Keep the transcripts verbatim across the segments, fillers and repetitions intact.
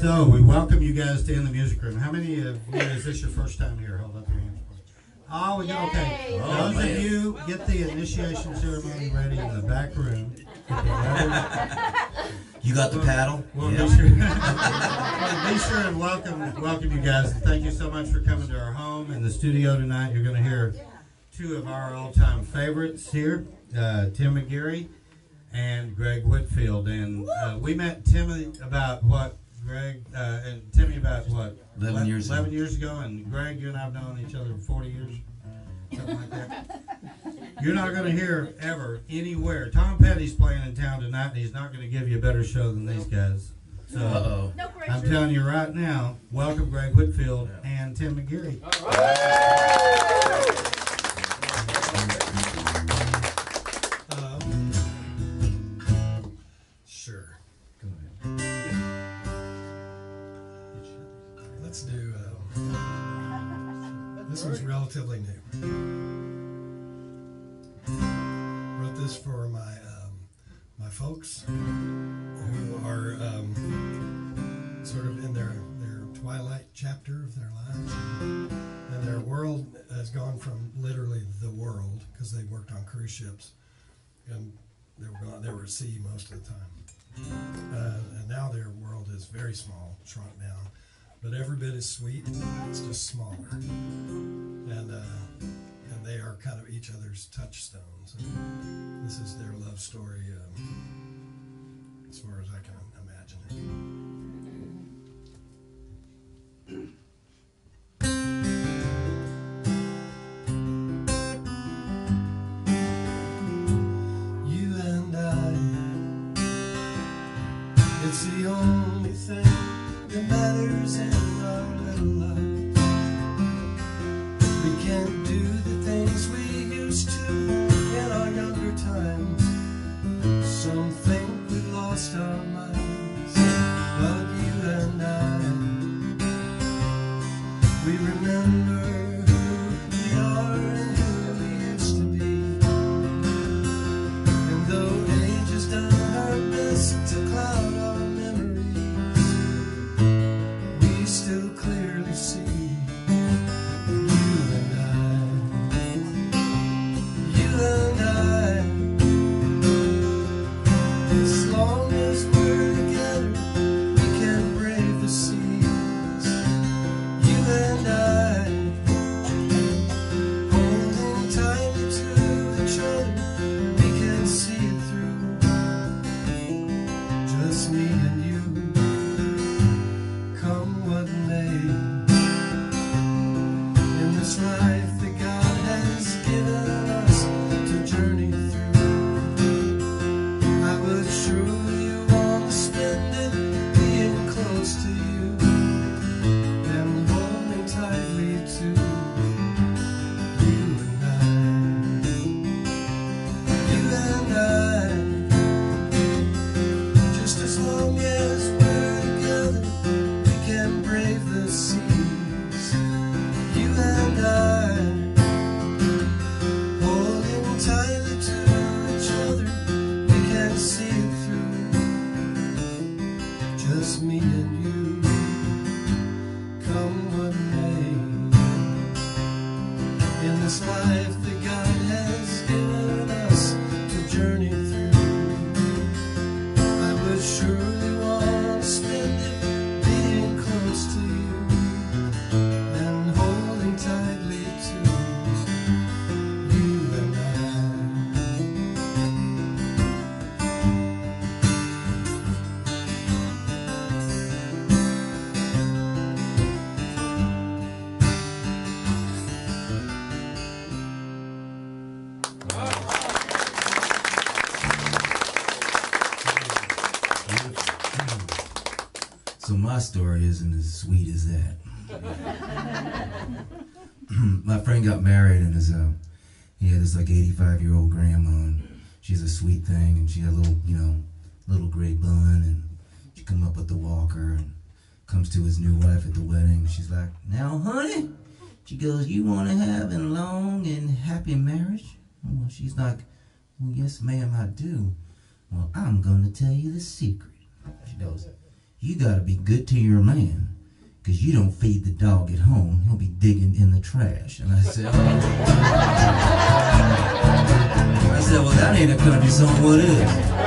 So we welcome you guys to In the Music Room. How many of you, is this your first time here? Hold up your hands. Oh, we got, okay. Oh, Those man. of you, get the initiation ceremony ready in the back room. You got the Well, paddle? Well, Yeah. be sure, well, be sure and welcome, welcome you guys. And thank you so much for coming to our home in the studio tonight. You're going to hear two of our all-time favorites here, uh, Tim McGeary and Greg Whitfield. And uh, we met Timmy about what, Greg, uh, and Timmy about what? eleven years ago. eleven years ago. And Greg, you and I have known each other for forty years, something like that. You're not going to hear ever anywhere. Tom Petty's playing in town tonight, and he's not going to give you a better show than these guys. So Uh-oh. No pressure. I'm telling you right now, welcome Greg Whitfield and Tim McGeary. All right. Um, sure. Go ahead. Let's do. Um, this one's relatively new. Wrote this for my um, my folks who are um, sort of in their their twilight chapter of their lives, and their world has gone from literally the world because they worked on cruise ships, and they were gone, they were at sea most of the time, uh, and now their world is very small, shrunk down, but every bit as sweet. It's just smaller, and. Uh, And they are kind of each other's touchstones. And this is their love story, um, as far as I can imagine it. You and I, it's the only thing that matters in our little lives. We can't do the things we used to in our younger times. Some think we lost our minds, but you and I, we remember who we are and who we used to be. And though age has done her best to cloud our memories, we still clearly see. So my story isn't as sweet as that. My friend got married, and his, uh, he had this like eighty-five year old grandma, and she's a sweet thing, and she had a little, you know, little gray bun, and she come up with the walker, and comes to his new wife at the wedding. She's like, "Now, honey," she goes, "you want to have a long and happy marriage?" Well, she's like, "Well, yes, ma'am, I do." "Well, I'm going to tell you the secret." She goes, you gotta be good to your man, because you don't feed the dog at home, he'll be digging in the trash. And I said, oh. I said, well, that ain't a country song, what is?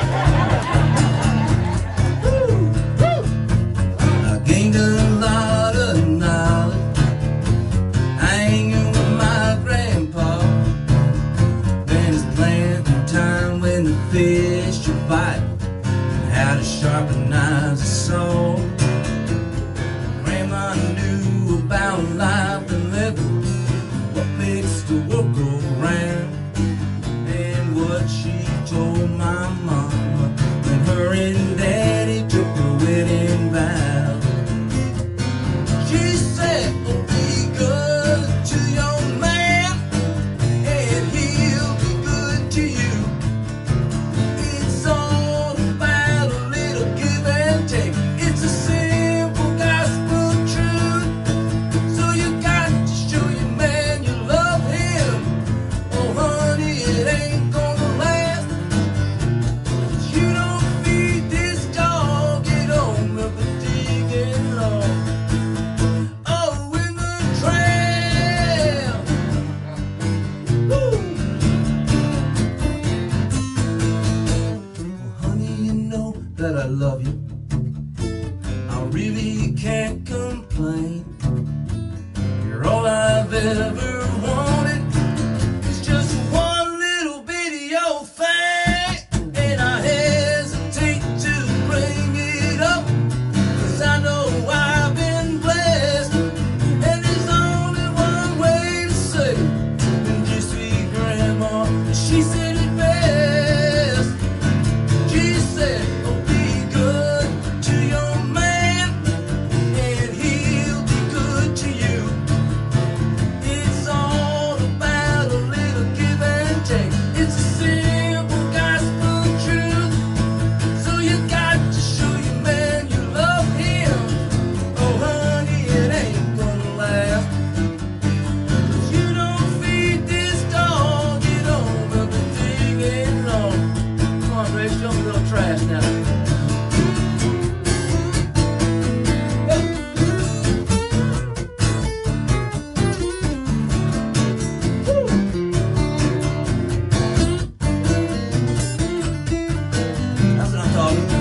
I gained a lot of knowledge hanging with my grandpa. Then it's planting time when the fish are biting, how to sharpen knives and saws. Grandma knew about life and living, what makes the world go round, and what she told my mama when her and daddy took her wedding vow. She said, oh, be good to your man, and he'll be good to you. It's all about a little give and take. It's a simple gospel truth. So you got to show your man you love him. Oh honey, it ain't gonna last. You don't feed this dog, it don't ever dig it long. Oh, in the trail. Woo. Well, honey, you know that I love you. I really can't complain. You're all I've ever wanted. It's just one little bitty old thing, and I hesitate to bring it up, 'cause I know I've been blessed, and there's only one way to say it. And you see Grandma, she said it best. She said, oh, be good to your man, and he'll be good to you. It's all about a little give and take. It's a simple gospel truth. So you got to show your man you love him. Oh honey, it ain't gonna last. You don't feed this dog, you don't ever dig it long. Come on, Ray, show me a little trash now. That's what I'm talking about.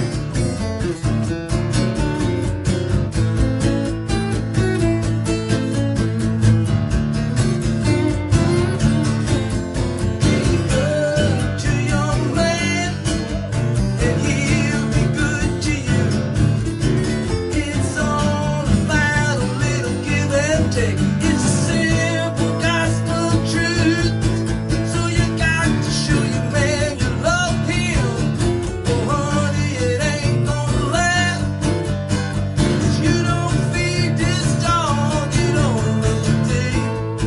Be good to your man, and he'll be good to you. It's all about a little give and take. It's a simple gospel truth. So you got to show your man you love him. Oh honey, it ain't gonna last. 'Cause you don't feed this dog, you don't let your dig.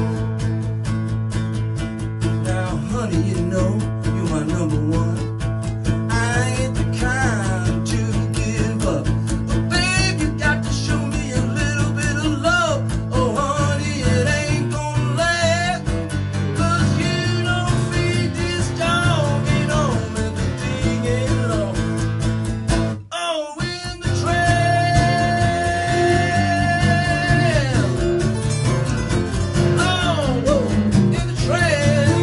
Now honey, you know you're my number one. I ain't the kind to give up, but babe, you got to show me a little bit of love. Oh honey, it ain't gonna last, 'cause you don't feed this dog, you don't let the thing get long. Oh, in the trail. Oh, woo, in the trail.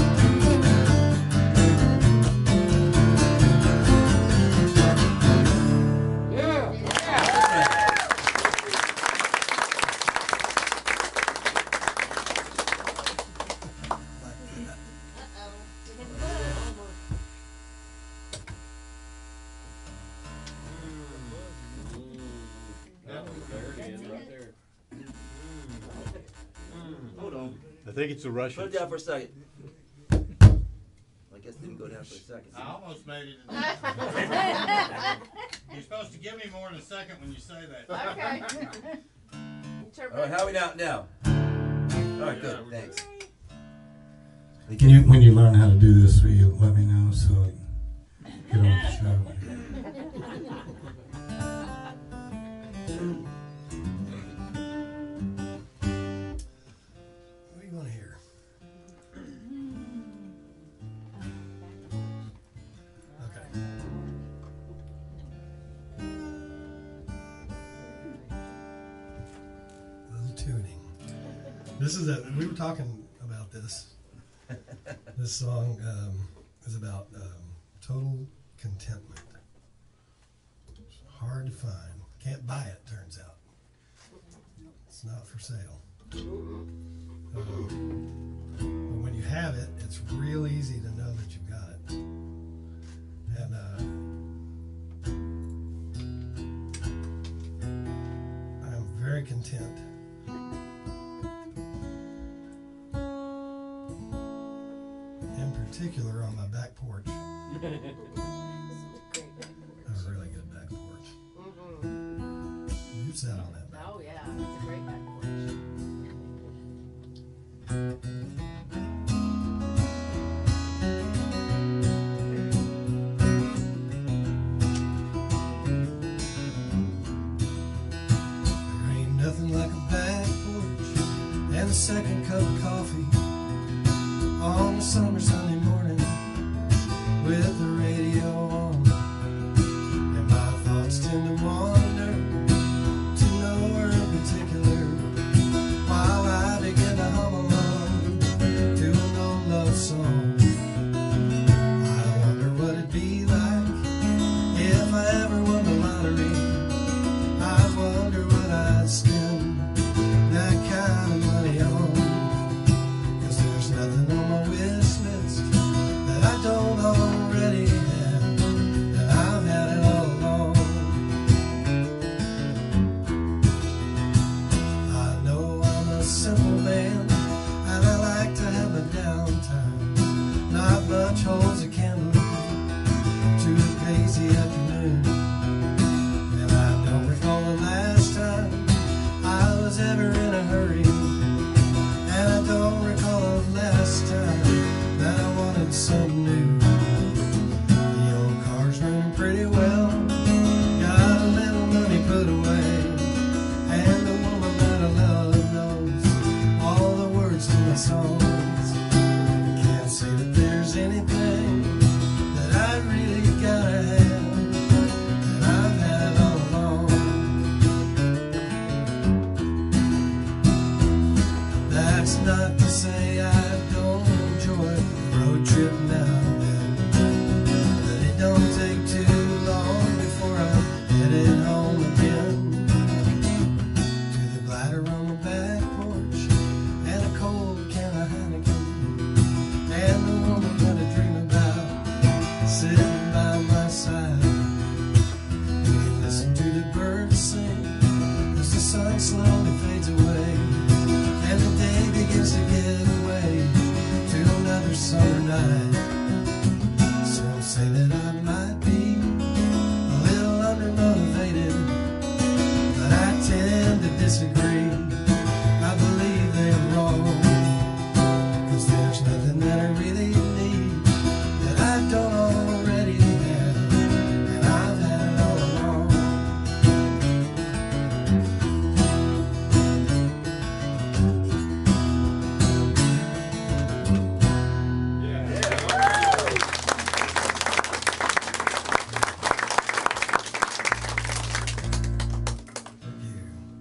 I think it's the Put Russians. it down for a second. I guess it didn't go down for a second. I almost made it. You're supposed to give me more than a second when you say that. Okay. All right, how are we now? Now. All right, good. Thanks. Can you, when you learn how to do this, will you let me know so I can get on the show? What do you want to hear? Okay. This is a, we were talking about this. This song um, is about um, total contentment. It's hard to find. Can't buy it, turns out. It's not for sale. Um, but when you have it, it's real easy to know that you've got it. And uh, I'm very content. In particular, on my back porch. A really good back porch. Mm-hmm. You've sat on that back. Oh yeah, it's a great back porch. There ain't nothing like a back porch and a second cup of coffee on a summer Sunday morning with the radio on. And my thoughts tend to wander to nowhere in particular while I begin to hum along to an old love song. I wonder what it'd be like if I ever won the lottery. I wonder what I'd spend that kind of money on. 'Cause there's nothing on my wish list that I don't already have, and I've had it all along. I know I'm a simple man, and I like to have a downtime. Not much holds a candle to a crazy afternoon. And I don't recall the last time I was ever in a hurry. And I don't recall the last time that I wanted something new. The old car's running pretty well, got a little money put away, and the woman that I love knows all the words to my songs. Can't say that there's anything that I really gotta have, and I've had it all along. That's not to say I don't enjoy a road trip now and then, but it don't take too long before I'm headed home again. To the glider on the back porch and a cold can of Heineken, and the woman that I dream about sitting by my side. We listen to the birds sing as the sun slowly fades away, and the day begins to give way to another summer night. Some say that I might be a little undermotivated, but I tend to disagree. I believe they're wrong, 'cause there's nothing that I really need that I don't already have, and I've had it all along. Thank you.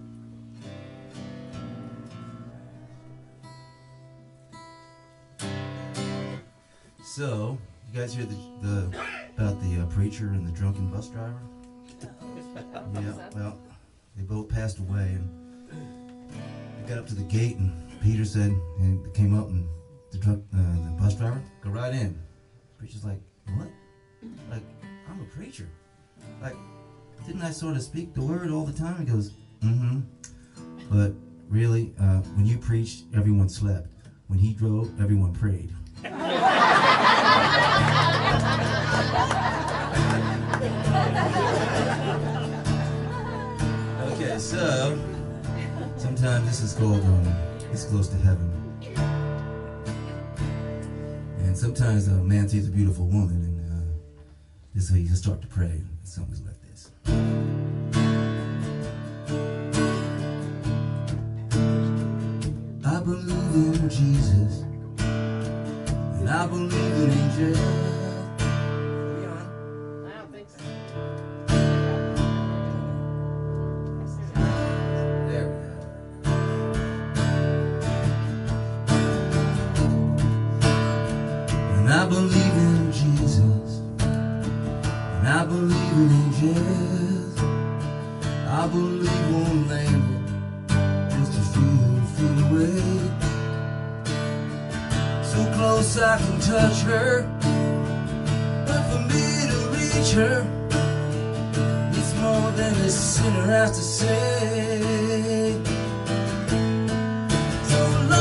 So, you guys hear the, the about the uh, preacher and the drunken bus driver? Yeah, well, they both passed away, and they got up to the gate, and Peter said, and they came up, and the drunk, uh, the bus driver, go right in. The preacher's like, what? Like, I'm a preacher. Like, didn't I sort of speak the word all the time? He goes, mm-hmm. But really, uh, when you preached, everyone slept. When he drove, everyone prayed. Okay, so sometimes this is called um, It's Close to Heaven. And sometimes a man sees a beautiful woman, and uh, this way you start to pray. And the song goes like this. I believe in Jesus, and I believe in angels. I don't think so. There we go. I believe in Jesus, and I believe in angels. I believe one land just a few feet away, so close I can touch her, but for me to reach her, it's more than a sinner has to say. So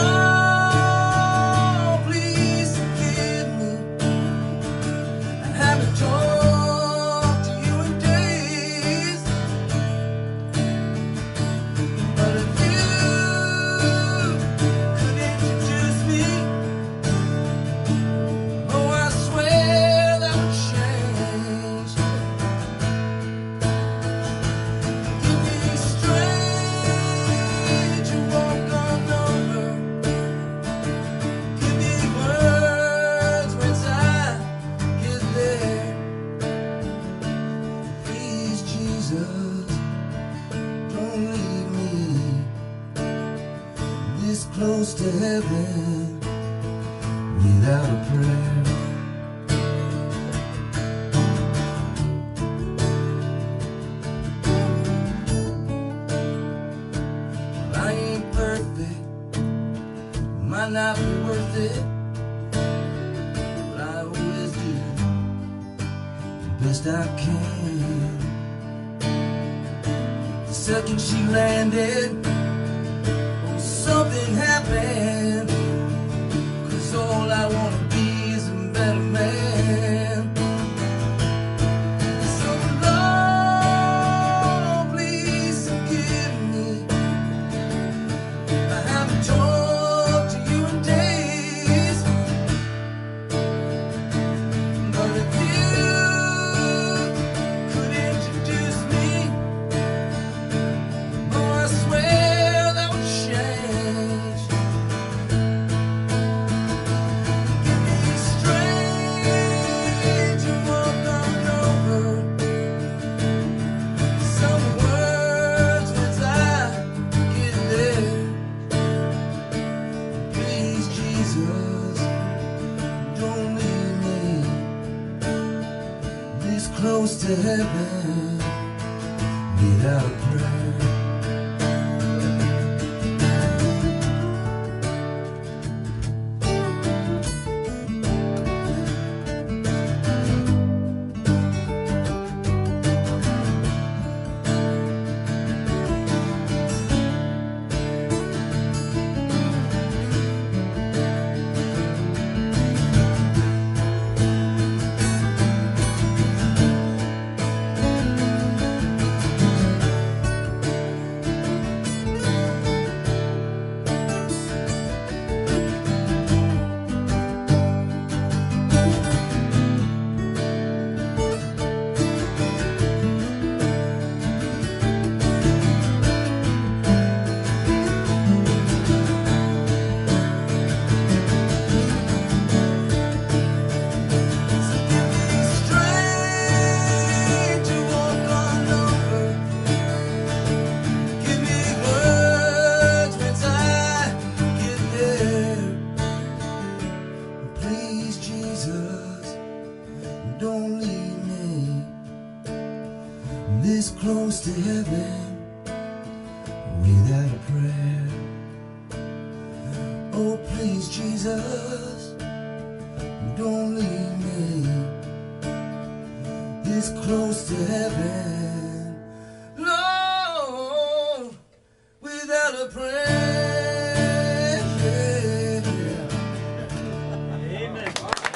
Lord, please forgive me. I haven't talked to you in days, but if you could introduce me, oh, I swear that would change. Give me strength to walk on over. Give me words once I get there. Please, Jesus, don't leave me this close to heaven without a prayer. Well, I ain't perfect, might not be worth it, but I always do the best I can. The second she landed, oh, something happened, 'cause all I wanna be is a better man. So Lord, please forgive me. I haven't talked to you in days, but if you could introduce me, oh, I swear that would change. Give me strength to walk on over. Some words once I get there. Please, Jesus, don't leave me this close to heaven without a prayer. Strength to walk on over. Give me words once I get there. Please, Jesus, don't leave me this close to heaven without a prayer. Oh, please, Jesus, don't leave me this close to heaven, Lord, without a prayer. Amen.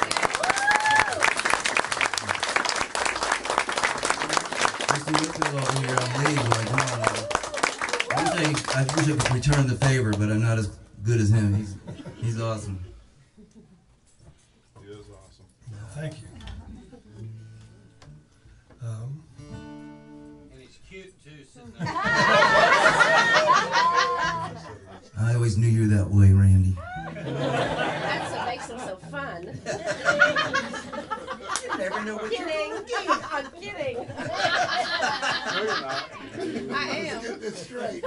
Mister Whitfield over here, I'm late, like, come on now. I wish I, I wish I could return the favor, but I'm not as good as him. He's he's awesome. He is awesome. Thank you. Um, And he's cute too, sitting there. I always knew you were that way, Randy. That's what makes them so fun. You never know what you're Kidding. going to get. I'm kidding. No, you're not. I am. Get this straight.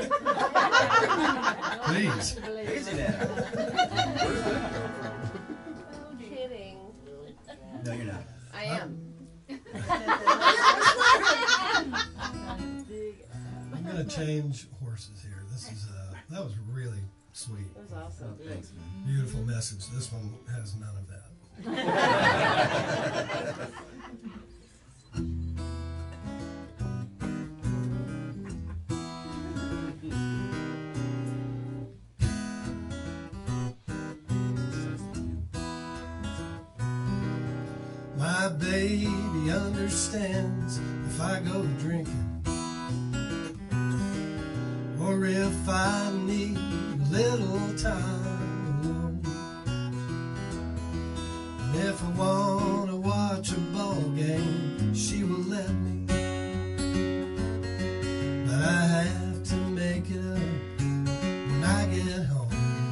please. Easy now. Kidding. strange horses here. This is uh, that was really sweet. That was awesome. Oh, thanks, man. Beautiful message. This one has none of that. My baby understands if I go drinking, or if I need a little time alone. And if I want to watch a ball game, she will let me. But I have to make it up when I get home.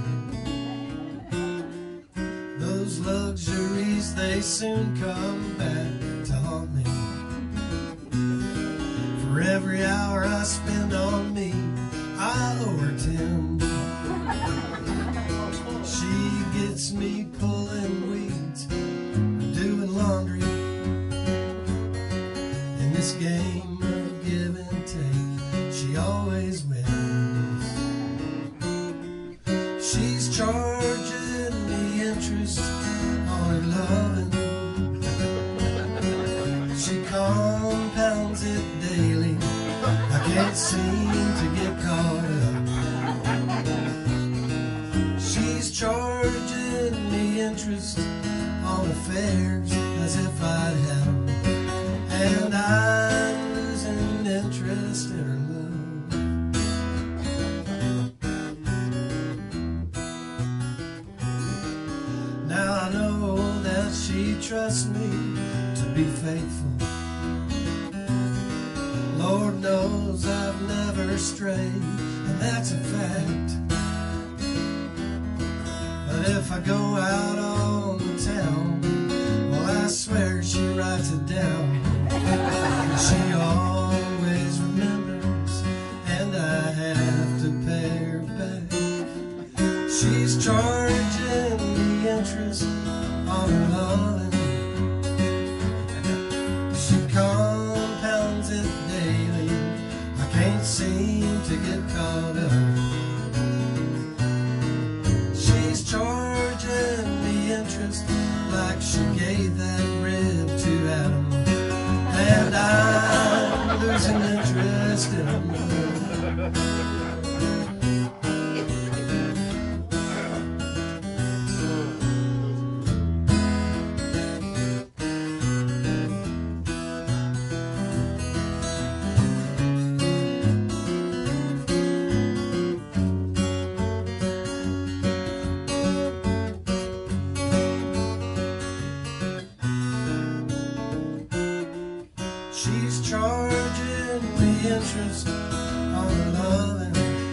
Those luxuries, they soon come back to haunt me. For every hour I spend on me, I owe her ten. She gets me pulling weeds, doing laundry. In this game of give and take, she always wins. She's charging me interest on her loving. She compounds it daily. I can't seem to get caught up. She's charging me interest on affairs as if I'd had them, and I'm losing interest in her love. Now I know that she trusts me to be faithful. Lord knows I've never strayed, and that's a fact. But if I go out on the town, well, I swear she writes it down. And she always remembers, and I have to pay her back. She's charging me interest on her loving. She compounds it daily. I can't seem to get caught up. She's charging me interest like she gave that rib to Adam, and I'm losing interest in her love. She's charging me interest on her loving.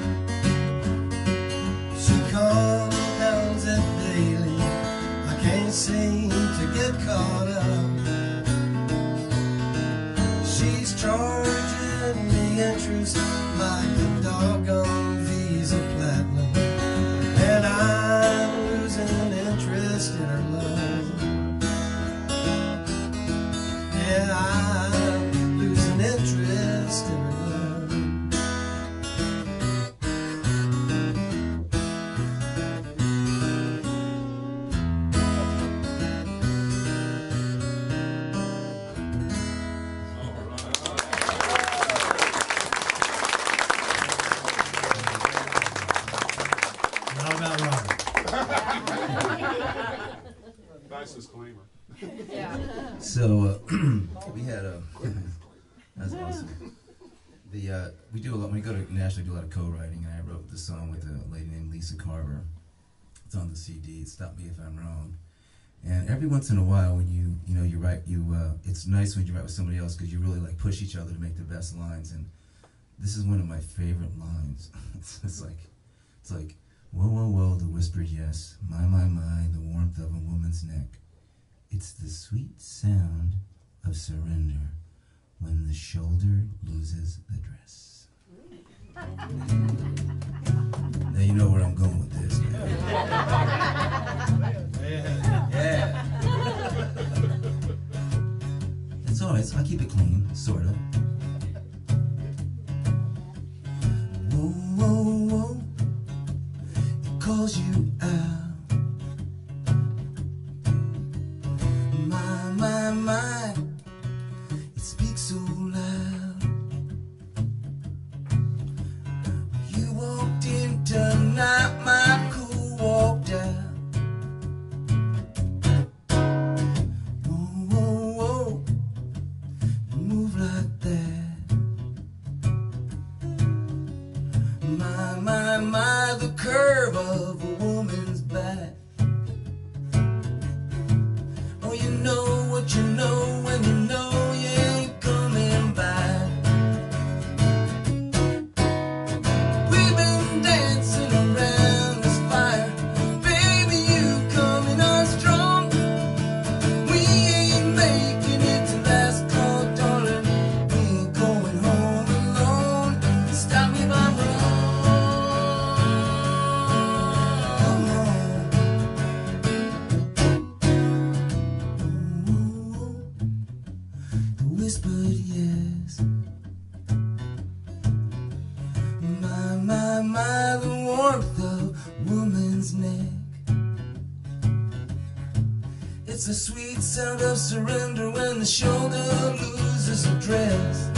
She compounds it daily. I can't seem to get caught up. She's charging me interest like the doggone Visa Platinum, and I'm losing interest in her love. Yeah, I'm losing interest in her love. Not about Robert. Nice disclaimer. Yeah. So uh, we had a that's awesome. The uh, we do a lot when we go to Nashville. We do a lot of co-writing, and I wrote the song with a lady named Lisa Carver. It's on the C D. Stop Me If I'm Wrong. And every once in a while, when you you know you write you uh, it's nice when you write with somebody else because you really like push each other to make the best lines. And this is one of my favorite lines. it's, it's like it's like whoa whoa whoa the whispered yes, my my my the warmth of a woman's neck. It's the sweet sound of surrender when the shoulder loses the dress. Now you know where I'm going with this, man. Yeah. Yeah. That's all right. So I keep it clean, sort of. my, it speaks so loud. You walked in tonight, my cool walked out. Whoa, whoa, whoa, move like that. My, my, my, the curve of a woman's back. Oh, you know what you know when you know you ain't coming back. We've been dancing around this fire. Baby, you coming on strong. We ain't making it to last call, darling. We ain't going home alone. Stop me if I'm wrong. Whispered yes. My, my, my, the warmth of woman's neck. It's a sweet sound of surrender when the shoulder loses a dress.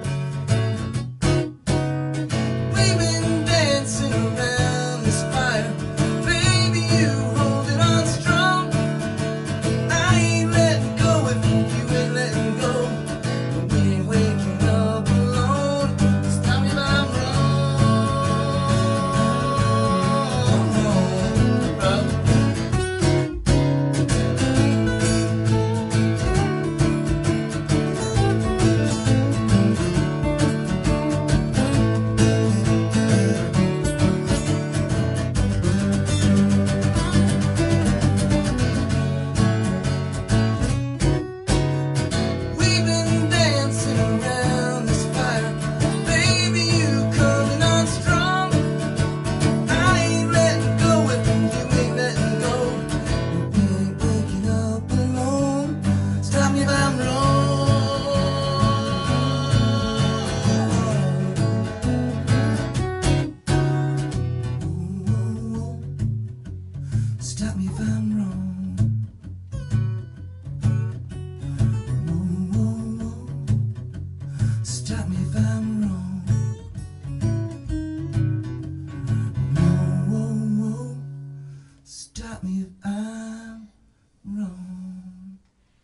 We've been dancing around this fire. Baby, you holding on strong. I ain't letting go if you ain't letting go. We ain't waking up alone. Stop me if I'm wrong. We've been dancing around this fire. Baby, you coming on strong. I ain't letting go if you ain't letting go. We ain't waking up alone. Stop me if I'm wrong. Stop me if I'm wrong. Stop me if I'm wrong. Whoa, whoa, whoa. Stop me if I'm wrong.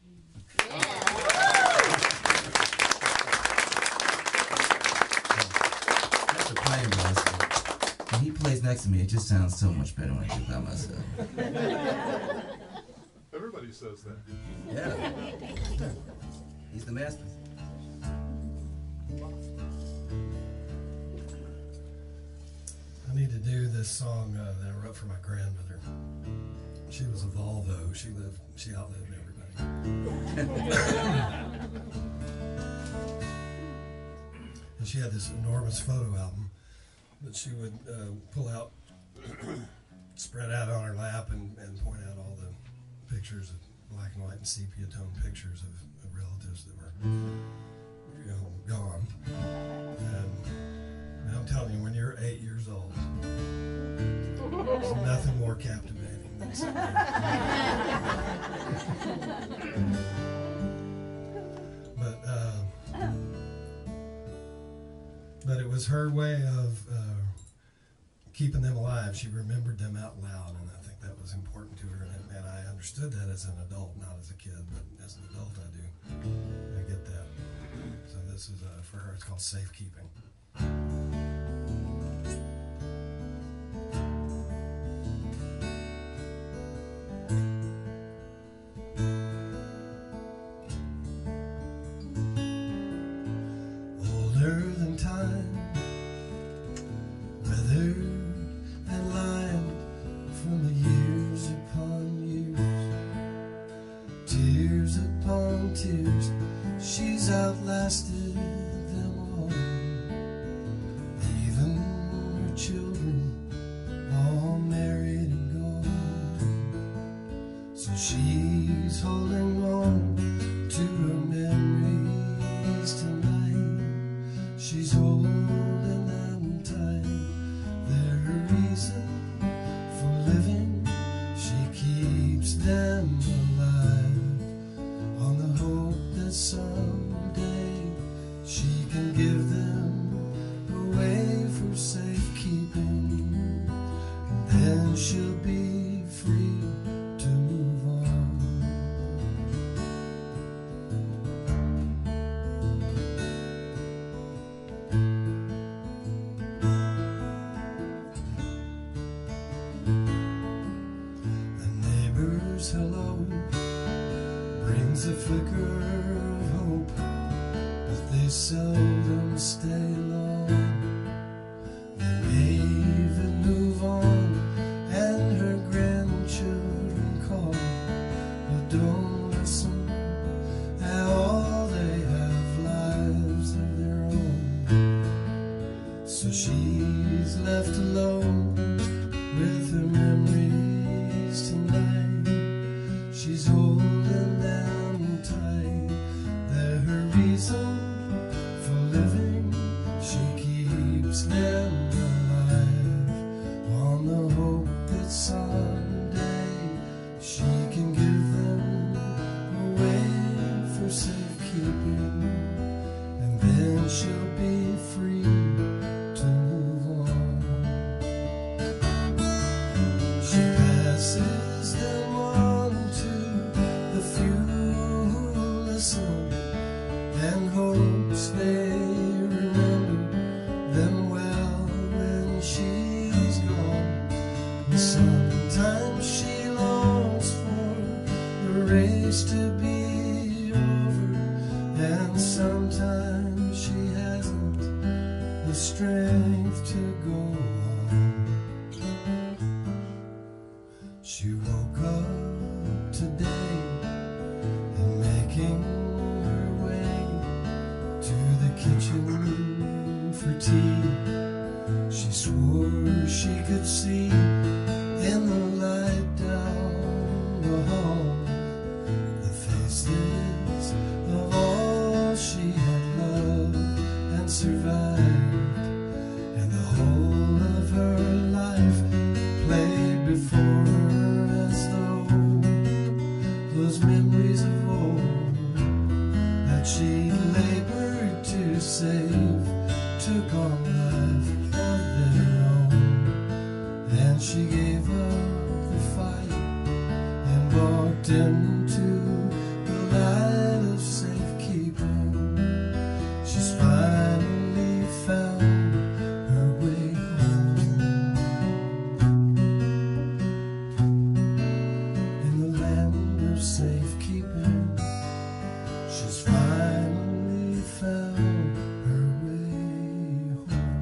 That's a playing master. When he plays next to me, it just sounds so much better when I do it by myself. Everybody says that. Yeah. He's the master. I need to do this song uh, that I wrote for my grandmother. She was a Volvo. She lived. She outlived everybody. And she had this enormous photo album that she would uh, pull out, spread out on her lap, and, and point out all the pictures of black and white and sepia tone pictures of, of relatives that were, you know, gone. And I'm telling you, when you're eight years old, there's nothing more captivating than something. But uh, but it was her way of uh, keeping them alive. She remembered them out loud, and I think that was important to her. And, and I understood that as an adult, not as a kid, but as an adult, I do. I get that. So this is uh, for her. It's called Safekeeping. Older than time, weathered and lined from the years upon years, tears upon tears, she's outlasted them all. Even her children, all married and gone. So she's holding on to her memories tonight. She's holding them tight. They're a reason for living. She keeps them alive on the whole. someday she can give them away for safekeeping, and then she'll be free to move on. A neighbor's hello brings a flicker of hope, but they seldom stay long. They wave and move on, and her grandchildren call, but don't listen at all. They have lives of their own, so she's left alone with her memories tonight. She's holding them tight. They're her reason for living. She keeps them alive on the hope that someday she can give them away for safekeeping, and then she'll be free to move on. She passes them on to the few who listen, and hopes they remember them well when she's gone. And sometimes she longs for the race to be over, and sometimes she hasn't the strength to go on. She woke up today and making her way to the kitchen for tea. She swore she could see in the light down the hall the faces of all she had loved and survived, and the whole of her life played before her as though those memories of old that she labored to save took on life of their own. And she gave up the fight and walked into the light of safekeeping. She's finally found her way home. In the land of safekeeping, she's finally found her way home.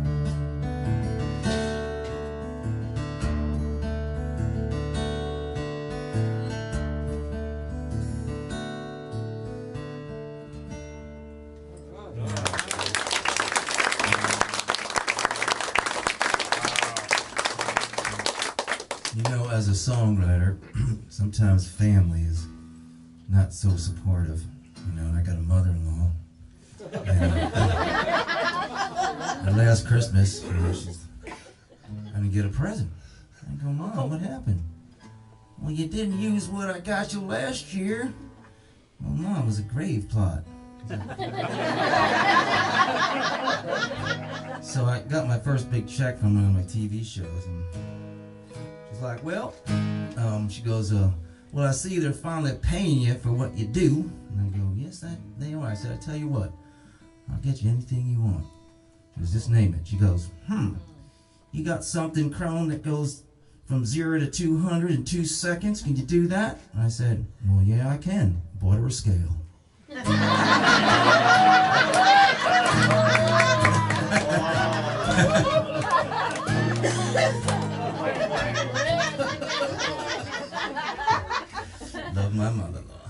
You know, as a songwriter, sometimes family is not so supportive. You know, and I got a mother-in-law. And, uh, and last Christmas, you know, she's, I didn't get a present. I go, Mom, what happened? Well, you didn't use what I got you last year. Well, Mom, it was a grave plot. So I got my first big check from one of my T V shows, and she's like, well, um, she goes, uh, well, I see they're finally paying you for what you do. And I go, yes, that, they are. I said, I tell you what, I'll get you anything you want. She goes, just name it. She goes, hmm, you got something, Crone, that goes from zero to two hundred in two seconds. Can you do that? And I said, well, yeah, I can. Bought her a scale. Love my mother-in-law.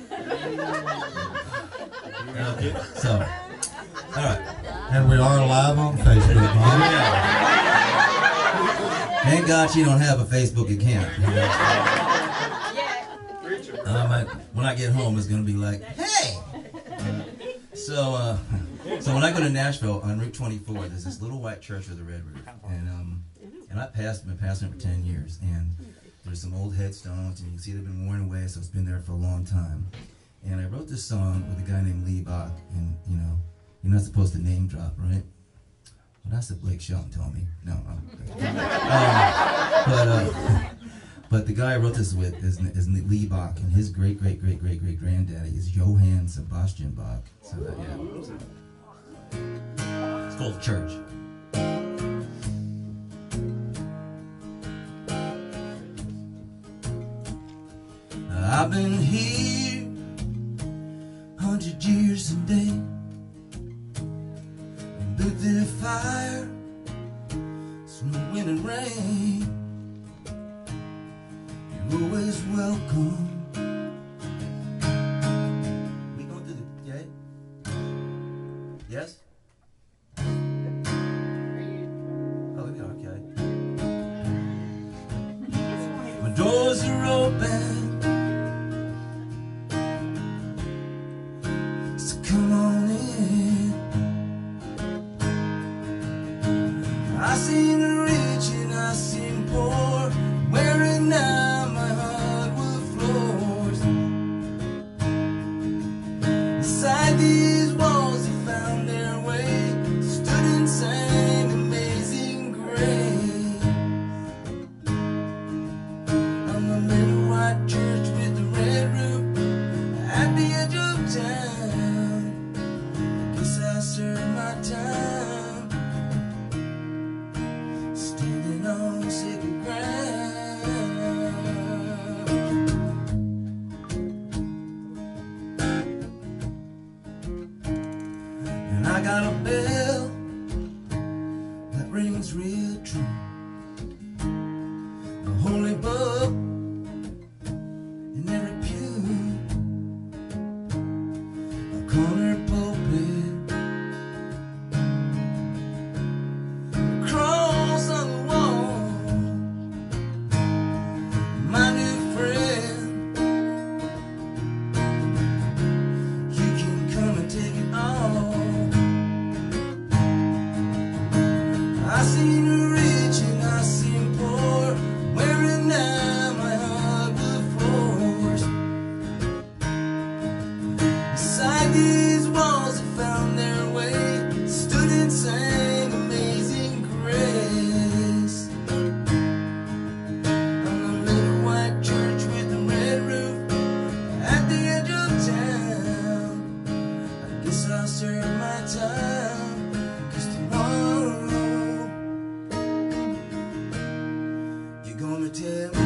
Okay, so, all right. And we are live on Facebook, Mom. Thank God she don't have a Facebook account. I might, when I get home, it's gonna be like, hey. So, uh, so when I go to Nashville on Route twenty-four, there's this little white church with a red roof, and um, and I passed, been passing it for ten years, and there's some old headstones, and you can see they've been worn away, so it's been there for a long time. And I wrote this song with a guy named Lee Bach, and you know, you're not supposed to name drop, right? Well, that's what Blake Shelton told me. No, I'm um, but uh, but the guy I wrote this with is, is Lee Bach, and his great great great great great granddaddy is Johann Sebastian Bach. So that, yeah, it's called Church. I've been here hundred years a day, been through fire, snow, wind, and rain. You're always welcome. We going through the yeah? Yes? Oh, yeah, okay. My doors are open. Come on in. I seen the rich and I seen poor, wearing now my hardwood floors. Inside these walls they found their way, stood and sang Amazing Grace. I'm a little white church with a red roof at the edge of town. I serve my time, standing on sacred ground. And I got a bell that rings real true, a holy book in every pew, a corner pulpit, I seen the rich and I seen poor, wearing now my hardwood floors. Inside these walls I found their way, stood and sang Amazing Grace. I'm a little white church with a red roof at the edge of town. I guess I'll serve my time, 'cause tomorrow gonna tear me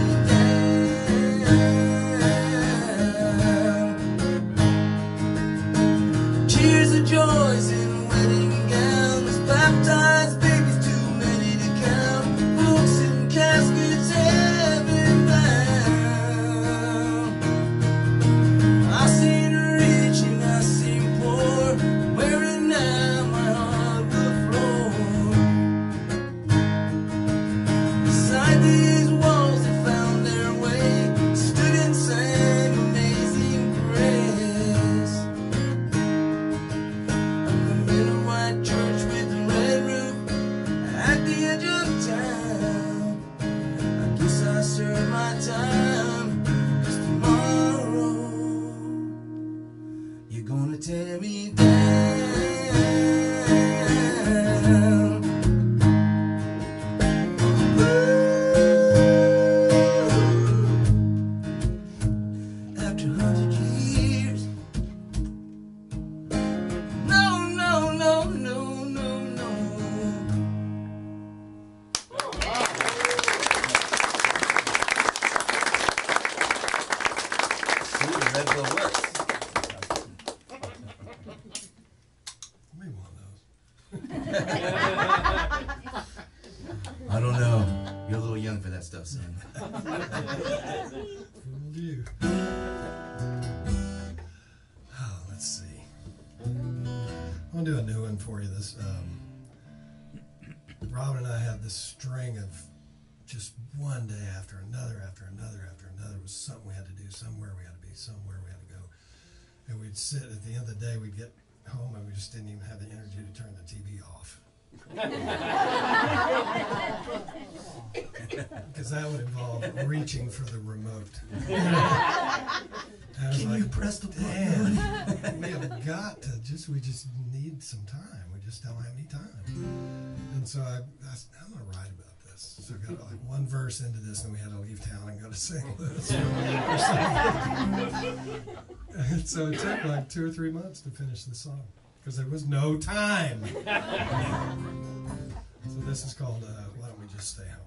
down. Cheers of joys in wedding gowns, baptized babies too many to count, folks in caskets heaven bound. I seen rich and I seen poor, wearing now my hardwood floor. Beside these walls they found their way, stood and sang Amazing Grace. I'm a little white church with a red roof at the edge of town. I guess I serve my time, 'cause tomorrow you're gonna tear me down. After a hundred years, no, no, no, no, no, no. See, the red bill works. We want those. I don't know. You're a little young for that stuff, son. Fooled you. Oh, let's see. I'm gonna do a new one for you. This um, Robin and I had this string of just one day after another, after another, after another. It was something we had to do, somewhere we had to be, somewhere we had to go. And we'd sit at the end of the day, we'd get home and we just didn't even have the energy to turn the T V off. Because that would involve reaching for the remote. And Can like, you press the damn, button? we have got to just, we just need some time. We just don't have any time. And so I, I said, I'm going to write about this. So I got like one verse into this, and we had to leave town and go to Saint Louis. And so it took like two or three months to finish the song because there was no time. So this is called uh, Why Don't We Just Stay Home?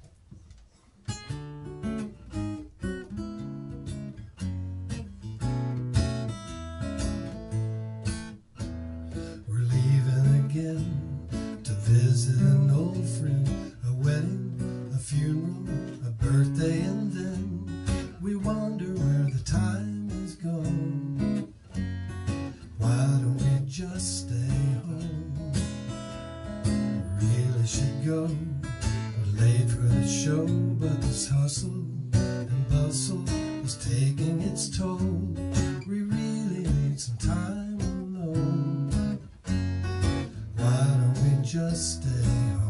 We're leaving again to visit an old friend, a wedding, a funeral, a birthday, and then we wonder where the time is gone. Why don't we just stay home? We really should go. We're late for the show, but this hustle and bustle is taking its toll. We really need some time alone. Why don't we just stay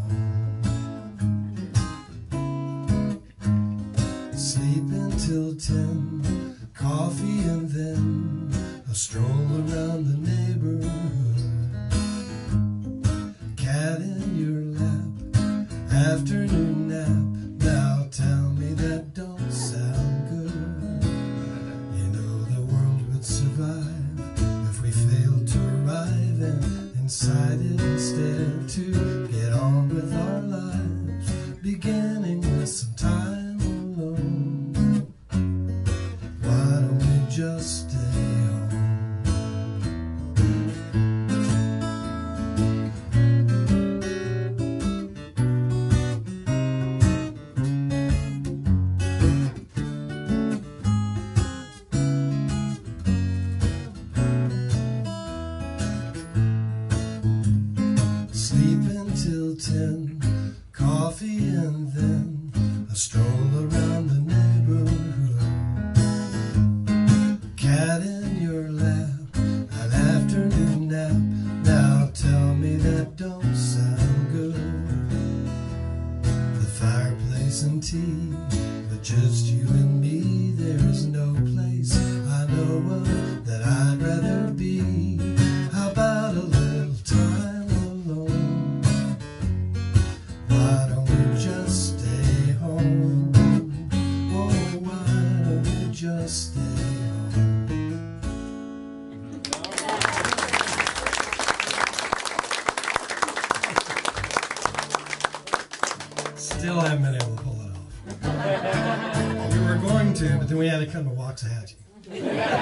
home? Sleep until ten, coffee and then a stroll around the neighborhood. Cat in your lap, afternoon nap. Now tell me that don't sound good. You know the world would survive if we failed to arrive and decided instead to get on with our lives, beginning with some time alone. Why don't we just stay home? Sleep until ten, coffee and then a stroll around the neighborhood. Cat in your lap, an afternoon nap. Now tell me that don't sound good. The fireplace and tea, but just you and me. There is no place I know of that I'd rather be. How about a little time alone? Why don't we just stay home? Oh, why don't we just stay home? Still haven't been able to pull it off. We were going to, but then we had to come to Waxahachie. We're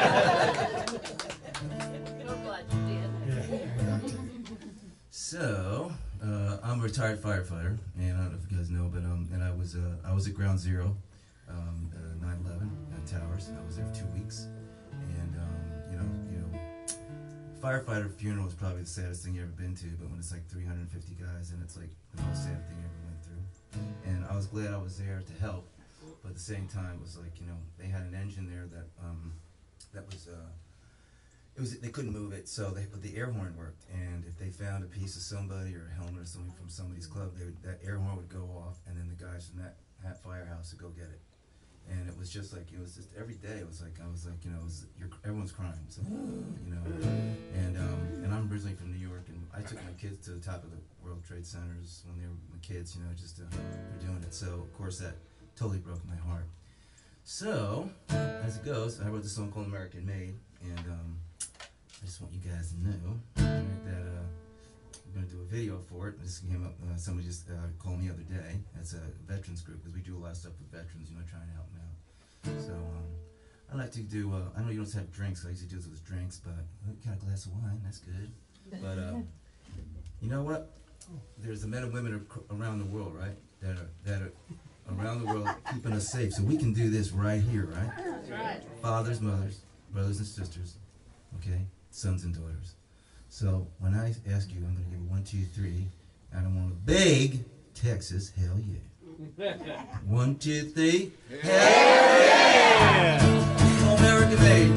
glad you did. Yeah, we had to. So, uh, I'm a retired firefighter, and I don't know if you guys know, but um, and I was uh, I was at Ground Zero, um, uh, nine eleven at Towers. I was there for two weeks, and um, you know, you know, firefighter funeral is probably the saddest thing you ever been to. But when it's like three hundred fifty guys, and it's like the most sad thing you ever went through. And I was glad I was there to help, but at the same time, it was like, you know, they had an engine there that um, that was. Uh, It was, they couldn't move it, so they, but the air horn worked. And if they found a piece of somebody or a helmet or something from somebody's club, they would, that air horn would go off, and then the guys from that, that firehouse would go get it. And it was just like, it was just every day. It was like I was like, you know, it was, you're, everyone's crying, so you know. And um, and I'm originally from New York, and I took my kids to the top of the World Trade Centers when they were kids, you know, just to, for doing it. So of course that totally broke my heart. So as it goes, I wrote this song called American Made, and um, I just want you guys to know right, that uh, I'm going to do a video for it. This came up, uh, somebody just uh, called me the other day. That's a veterans group, because we do a lot of stuff with veterans, you know, trying to help them out. So um, I like to do, uh, I know you don't have drinks, so I usually do this with drinks, but oh, you got a glass of wine, that's good. But uh, you know what? There's the men and women ac- around the world, right, that are, that are around the world keeping us safe. So we can do this right here, right? That's right. Fathers, mothers, brothers and sisters, okay? Sons and daughters. So when I ask you, I'm going to give you one, two, three. I don't want to beg Texas, hell yeah. One, two, three. Hell yeah! American made.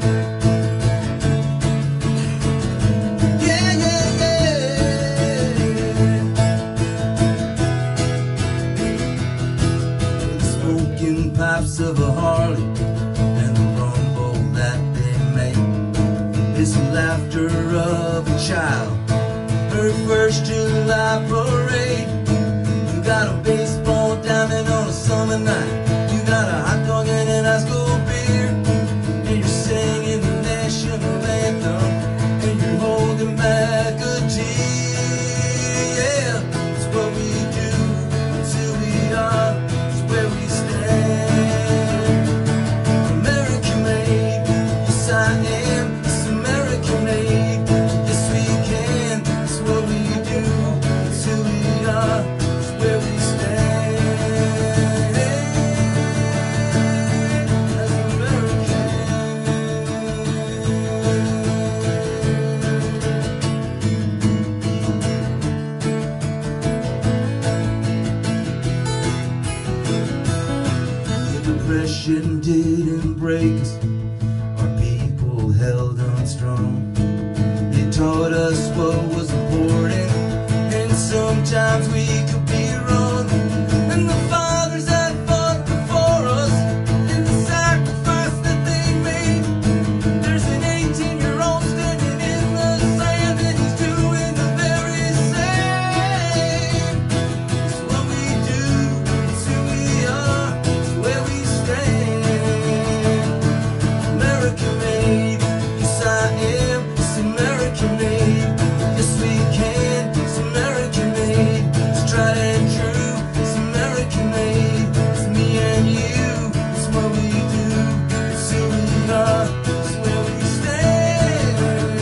Yeah, yeah, yeah. The smoking pipes of a Harley and the rumble that they kiss and laughter of a child. Her first July parade. You got a baseball diamond on a summer night. You got a hot dog and an ice cold beer. And you're singing the national anthem. And you're holding back a tear. Yeah, it's what we do until we are. It's where we stand. American made, yes I am. It's American made, yes we can. It's what we do until we are. It's where we stand. As Americans. The depression didn't break us. Our people held on strong. They taught us what was important, and sometimes we could be wrong. And the fathers that fought before us, and the sacrifice that they made. There's an eighteen-year-old standing in the sand, and he's doing the very same. It's what we do, it's who we are, it's where we stand. American made, yes I am, it's American made, yes we can, it's American made, it's tried and true, it's American made, it's me and you, it's what we do, it's who we are, it's where we stand.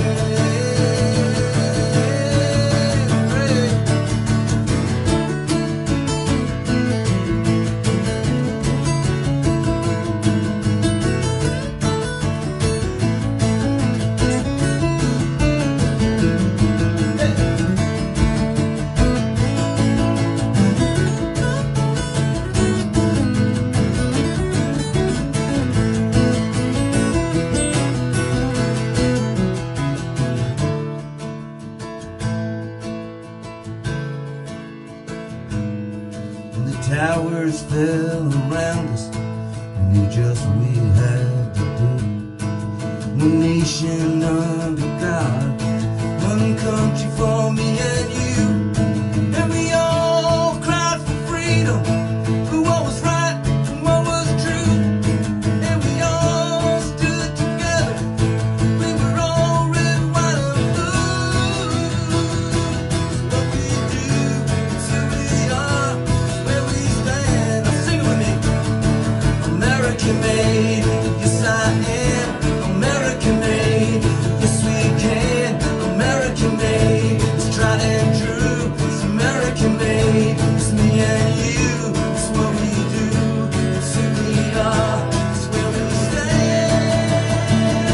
When the towers fell around us, we knew just what we had to do. One nation under God, one country for me and you. And we all cried for freedom, for what was right and what was true. And we all stood together, we were all red, white, and blue. It's what we do, it's who we are, it's where we stand. Now sing it with me. American made, yes I am. American made, yes we can. American made, it's tried and true. It's American made, it's me and you. It's what we do, it's who we are, it's where we stand.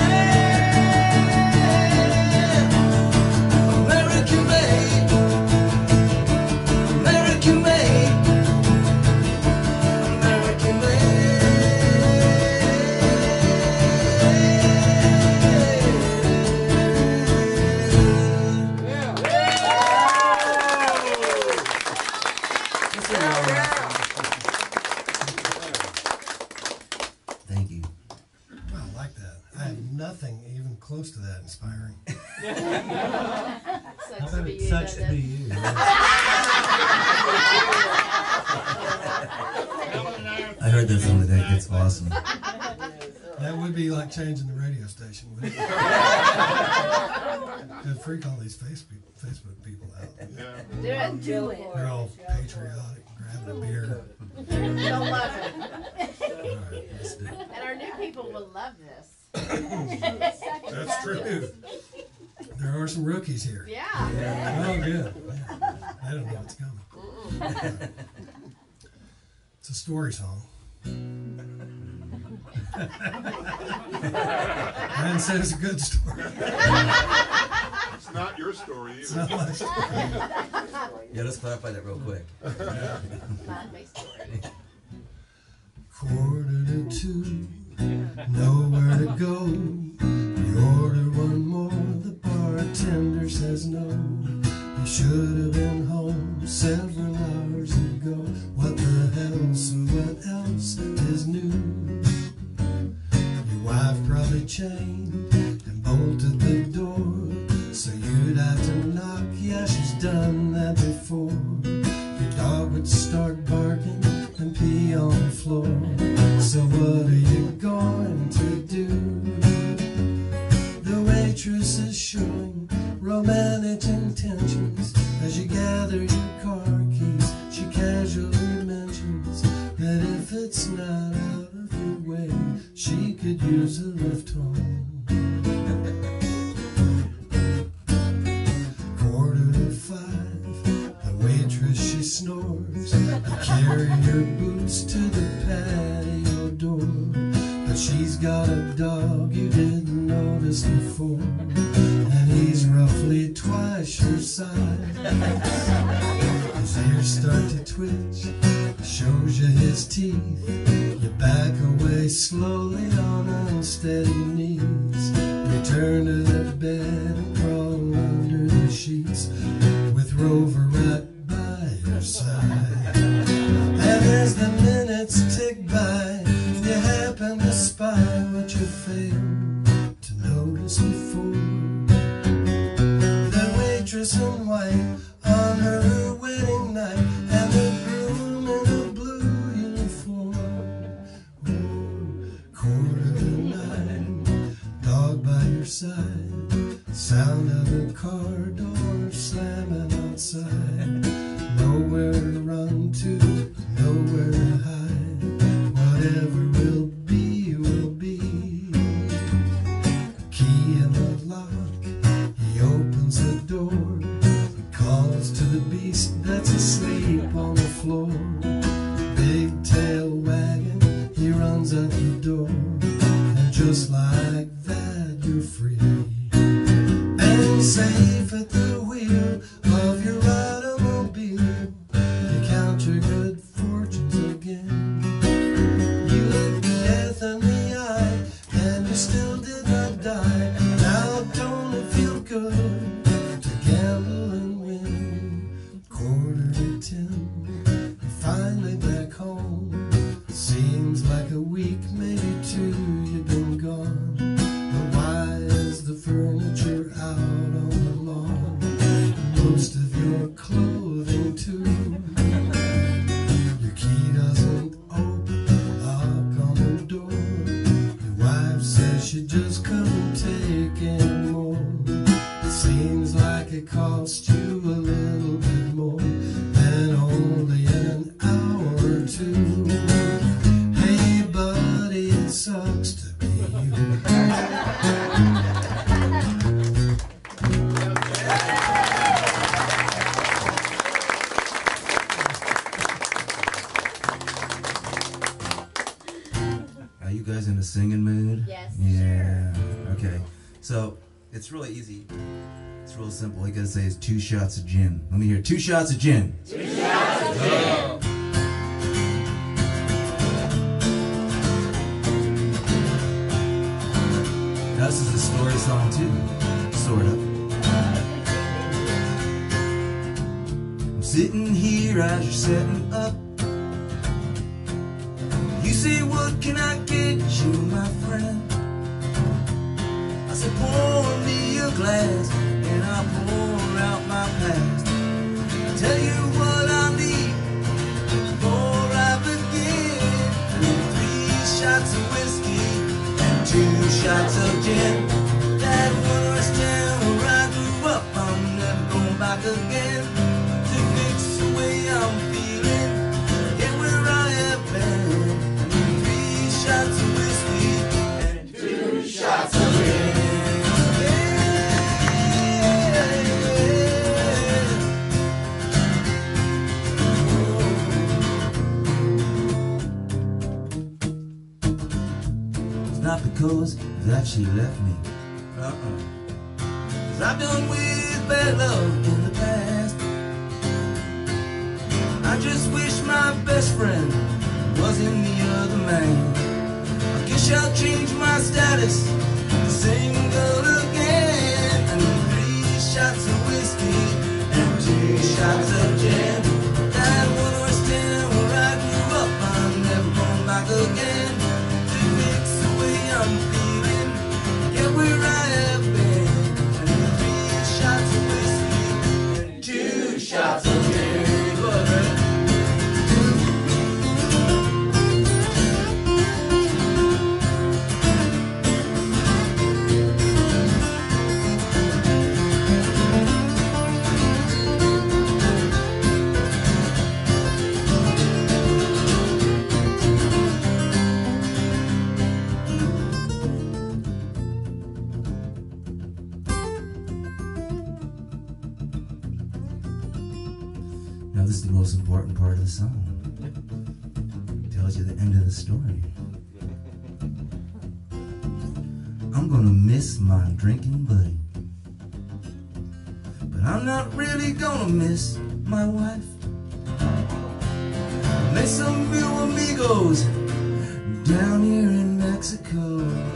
American made, American made, American made. Thank you. Well, I like that. I have nothing even close to that inspiring. Sucks to be you, Sucks to doesn't be it? you. I heard that song today. It's awesome. That would be like changing the radio station, wouldn't it? It'd freak all these face people, Facebook people out. Do it, do it. They're all patriotic, grabbing a beer. They'll love it. All right, let's do it. And our new people will love this. That's true. There are some rookies here. Yeah. Oh, good. Yeah. I don't know what's coming. It's a story song. Ryan said it's a good story. It's not your story It's either. not my story. Yeah, let's clarify that real quick. Not my story. Quarter to two, nowhere to go. We order one more, the bartender says no. He should have been home several hours ago. What the hell, so what else is new? Your wife probably chained, and both bolted the door, so you'd have to knock. Yeah, she's done that before. Your dog would start barking and pee on the floor. So what are you going to do? The waitress is showing romantic intentions as you gather your car keys. She casually mentions that if it's not out of your way, she could use a lift home. Quarter to five, the waitress she snores. You carry your boots to the patio door, but she's got a dog you didn't notice before, and he's roughly twice your size. His ears start to twitch, shows you his teeth. You back away slowly on unsteady knees. Return to the bed and crawl under the sheets with Rover right by your side. And as the minutes tick by, you happen to spy what you failed to notice before. The waitress in white on her wedding night, and the groom in a blue uniform. Oh, quarter to nine, dog by your side, sound of the car door slamming outside. Nowhere to run to, nowhere to hide. Whatever will be, will be. Key in the lock, he opens the door, calls to the beast that's asleep on the floor. Big tail wagging, he runs out the door, and just like that you're free and safe at the wheel of your automobile. You count your good fortunes again. You look death in the eye, and you still did not die. Now don't it feel good to gamble and win? Quarter to ten, you're finally back home. Seems like a week, maybe two, you've been gone. But why is the furniture out on the lawn? Most of your clothing too. Your key doesn't open, lock on the door. Your wife says she just couldn't take anymore. It seems like it cost you a little bit more than only an hour or two. Hey buddy, it sucks to be you. Are you guys in a singing mood? Yes. Yeah. Okay. So it's really easy. It's real simple. All you gotta say is two shots of gin. Let me hear two shots of gin. Two shots of gin. Now, this is a story song too, sort of. I'm sitting here as you're setting up. You say, what can I get you, my friend? I said, pour me a glass, and I'll pour out my past. I tell you what I need before I begin. I need three shots of whiskey and two shots of gin. That one horse town where I grew up, I'm never going back again. To fix the way I'm feeling, get where I have been. I need three shots of whiskey and two shots of gin. Not because that she left me, uh-uh. Cause I've done with bad love in the past. I just wish my best friend wasn't the other man. I guess I'll change my status to single again. I need three shots of whiskey and two shots of gin. That one horse town where I grew up, I'm never going back again. I'm feeling, get where I have been. this is the most important part of the song. It tells you the end of the story. I'm gonna miss my drinking buddy, but I'm not really gonna miss my wife. Make some new amigos down here in Mexico,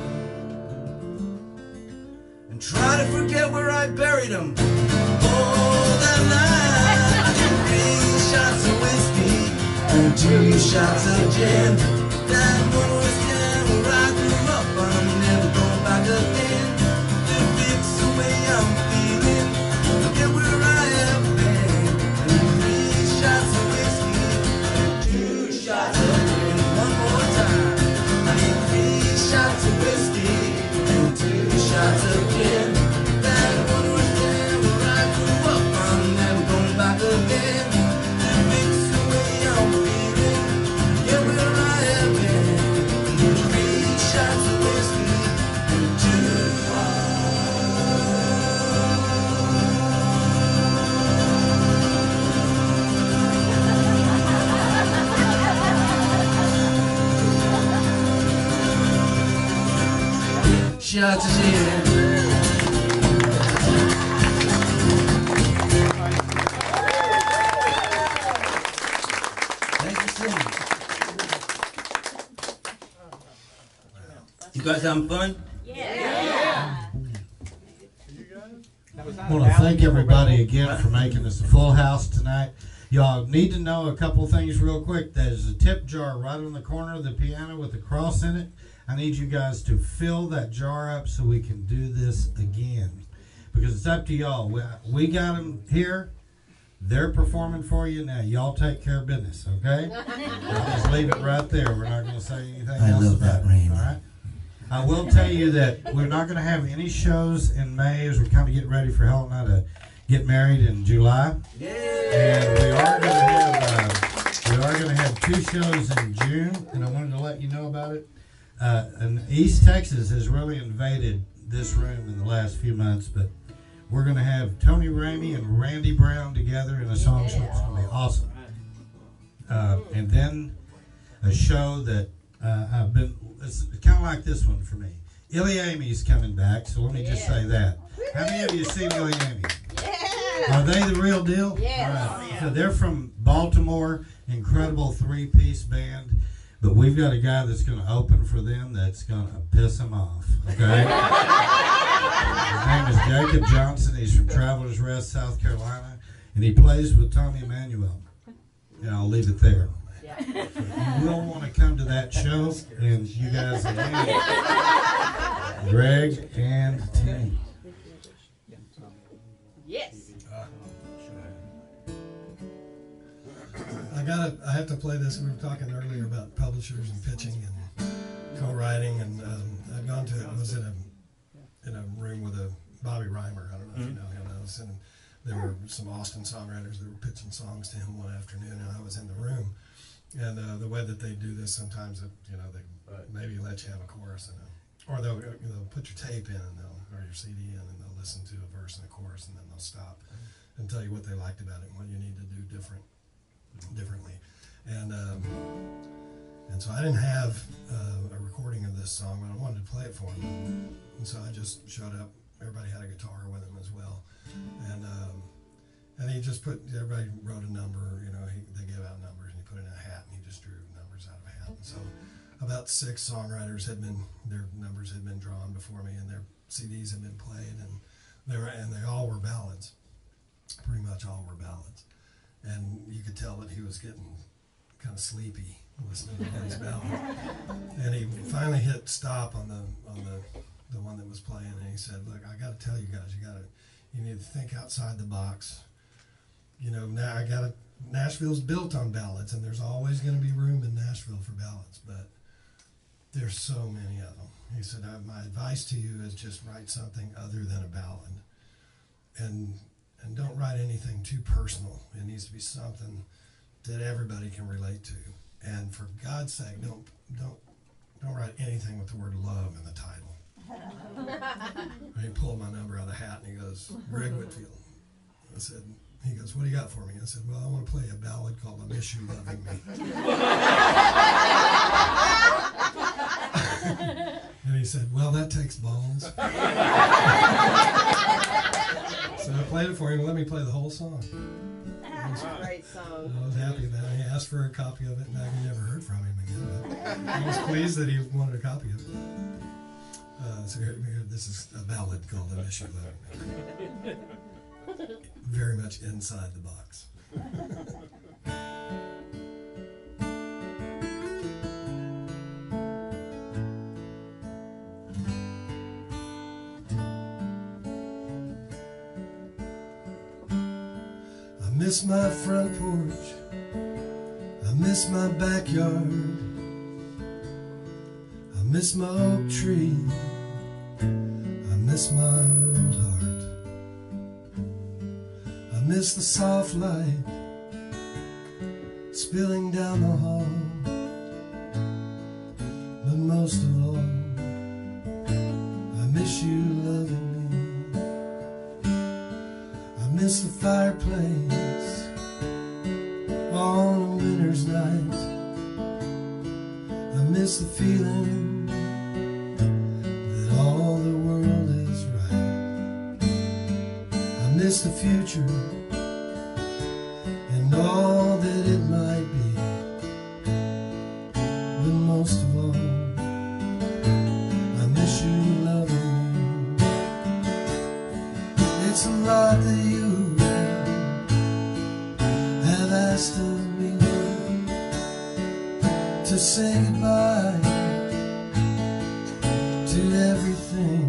and try to forget where I buried them. Oh, that night, three shots of whiskey and two shots of gin. That one was down where I grew up. I'm never going back again. To fix the way I'm feeling, forget where I have been. And three shots of whiskey and two shots of gin. One more time. I need three shots of whiskey and two shots of gin. That one was down where I grew up. I'm never going back again. To fix the way I'm feeling, forget where I have been. Three shots of whiskey and two. Shots of gin. Thank you so much. You guys having fun? I want to thank everybody again for making this a full house tonight. Y'all need to know a couple things real quick. There's a tip jar right on the corner of the piano with a cross in it. I need you guys to fill that jar up so we can do this again. Because it's up to y'all. We, we got them here. They're performing for you now. Y'all take care of business, okay? I'll just leave it right there. We're not going to say anything I else love about that, it. Randy. All right? I will tell you that we're not going to have any shows in May as we're kind of getting ready for Helen and I to get married in July. And we are going to have uh, we are going to have two shows in June, and I wanted to let you know about it. Uh, and East Texas has really invaded this room in the last few months, but we're going to have Tony Ramey and Randy Brown together in a song show. It's going to be awesome. Uh, and then a show that uh, I've been, it's kind of like this one for me. Illy Amy's coming back, so let me just say that. How many of you have seen Illy Amy? Are they the real deal? Yes. All right. So they're from Baltimore, incredible three-piece band. But we've got a guy that's going to open for them that's going to piss them off, okay? His name is Jacob Johnson. He's from Travelers Rest, South Carolina. And he plays with Tommy Emmanuel. And I'll leave it there. So you will want to come to that show. And you guys again, Greg and Timmy. Yes. I gotta. I have to play this. We were talking earlier about publishers and pitching and co-writing, and um, I've gone to. I was in a in a room with a Bobby Reimer. I don't know if you know him. I was in. There were some Austin songwriters that were pitching songs to him one afternoon, and I was in the room. And uh, the way that they do this, sometimes it, you know, they maybe let you have a chorus and a, or they'll you know put your tape in and they'll or your C D in and they'll listen to a verse and a chorus and then they'll stop and tell you what they liked about it and what you need to do different. differently and um, and so I didn't have uh, a recording of this song, but I wanted to play it for him, and so I just showed up. Everybody had a guitar with him as well, and um, and he just put everybody wrote a number, you know, he, they gave out numbers and he put it in a hat and he just drew numbers out of a hat. And so about six songwriters had been, their numbers had been drawn before me and their C Ds had been played, and they were and they all were ballads, pretty much all were ballads. And you could tell that he was getting kind of sleepy listening to his ballad. And he finally hit stop on the on the, the one that was playing, and he said, "Look, I got to tell you guys, you got to you need to think outside the box. You know, now I got to Nashville's built on ballads, and there's always going to be room in Nashville for ballads, but there's so many of them." He said, "My advice to you is just write something other than a ballad, and." And don't write anything too personal. It needs to be something that everybody can relate to. And for God's sake, don't don't don't write anything with the word love in the title." And he pulled my number out of the hat and he goes, "Greg Whitfield." I said, he goes, what do you got for me? I said, well, I want to play a ballad called I Miss You Loving Me. And he said, well, that takes balls. So I played it for him. Let me play the whole song. That's a great song. I was happy about it. He asked for a copy of it, and I never heard from him again. But I was pleased that he wanted a copy of it. Uh, so here, here, this is a ballad called I Miss You Loving Me. Very much inside the box. I miss my front porch, I miss my backyard, I miss my oak tree, I miss my old heart, I miss the soft light spilling down the hall, but most of all, I miss you loving me. I miss the fireplace on a winter's night. I miss the feeling that all the world is right. I miss the future and all that it might be. But most of all, I miss you loving me. It's a lot that you have asked of me, to say goodbye to everything.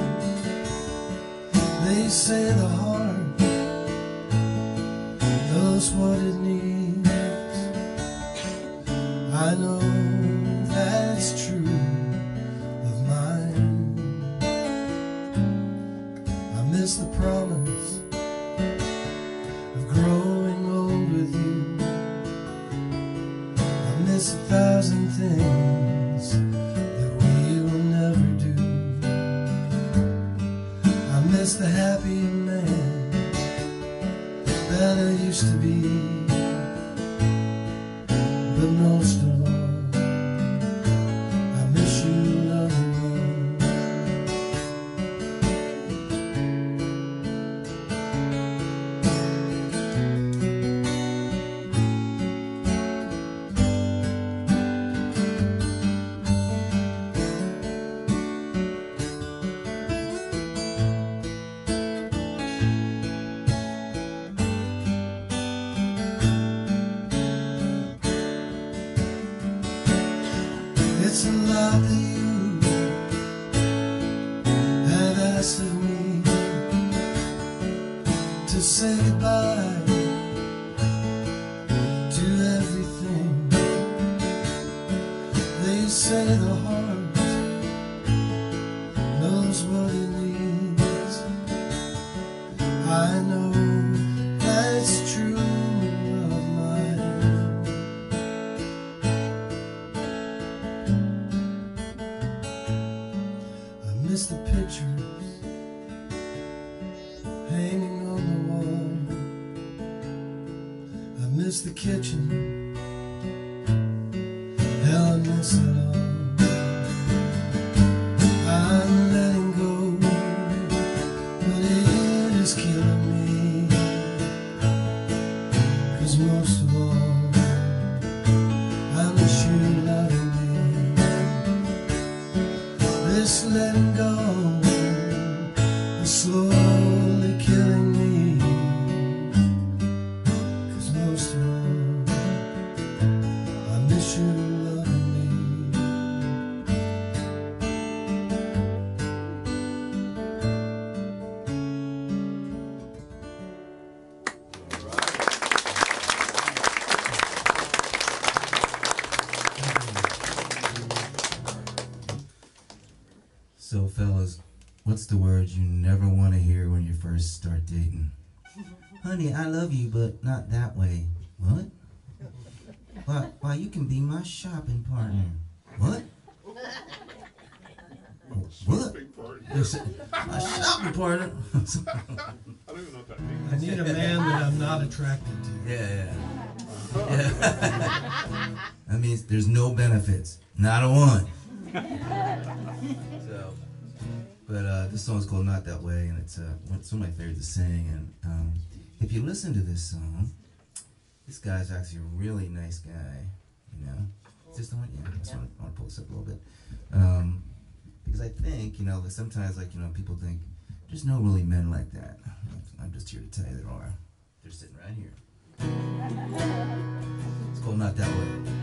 They say the heart knows what it needs. I know that's true of mine. I miss the promise of growing old with you. I miss a thousand things that we will never do. I miss the happy man that I used to be. But most of all, I miss you loving me. It's a lot that you have asked of me, to say goodbye to everything. They say the heart knows what it needs. I know that's true of mine. I miss the pictures hanging on the wall. I miss the kitchen. Hell, I miss it all. I'm letting go, but it is killing me. 'Cause most of all, I miss you loving me. This letting go is slowly killing me. 'Cause most of all, I miss you loving me. So, fellas, what's the word you never want to hear when you first start dating? Honey, I love you, but not that way. What? Why, why, you can be my shopping partner. What? What? Big part. You said, my shopping partner? I don't even know what that means. I need a man that I'm not attracted to. Yeah, yeah. yeah. That means there's no benefits. Not a one. So, but uh, this song's called Not That Way, and it's, uh, it's one of my favorites to sing. And um, if you listen to this song, this guy's actually a really nice guy, you know. It's just the one, yeah, I just want to pull this up a little bit. Um, because I think, you know, that sometimes, like, you know, people think, there's no really men like that. I'm just here to tell you there are. They're sitting right here. It's called Not That Way.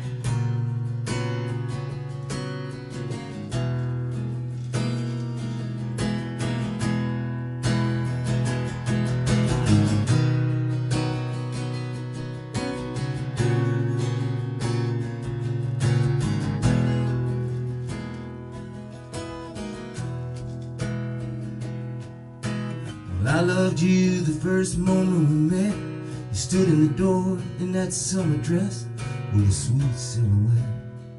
I loved you the first moment we met. You stood in the door in that summer dress with a sweet silhouette.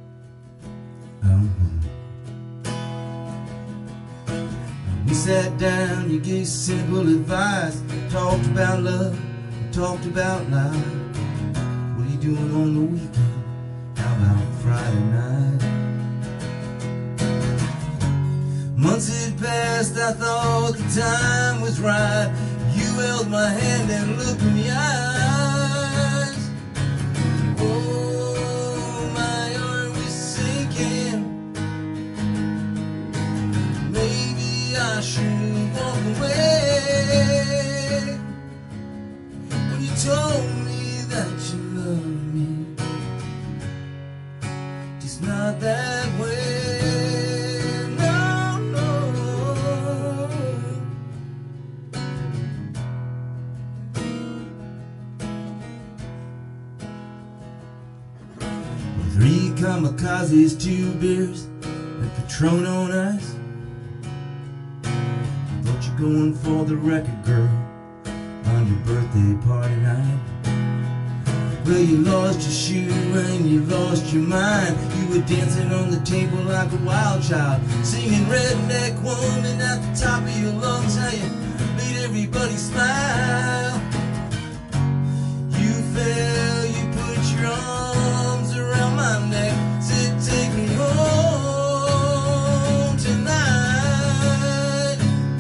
Uh-huh. We sat down, you gave simple advice. Talked about love, talked about life. What are you doing on the weekend? How about Friday night? Months had passed, I thought the time was right. You held my hand and looked in the eyes. Oh, my heart was sinking. Maybe I should walk away. When you told me that you loved me, just not that way. Three kamikazes, two beers, and Patron on ice. Thought you going for the record, girl, on your birthday party night. Well, you lost your shoe and you lost your mind. You were dancing on the table like a wild child, singing Redneck Woman at the top of your lungs. How you made everybody smile. You fell, you put your arms around my neck, said take me home tonight.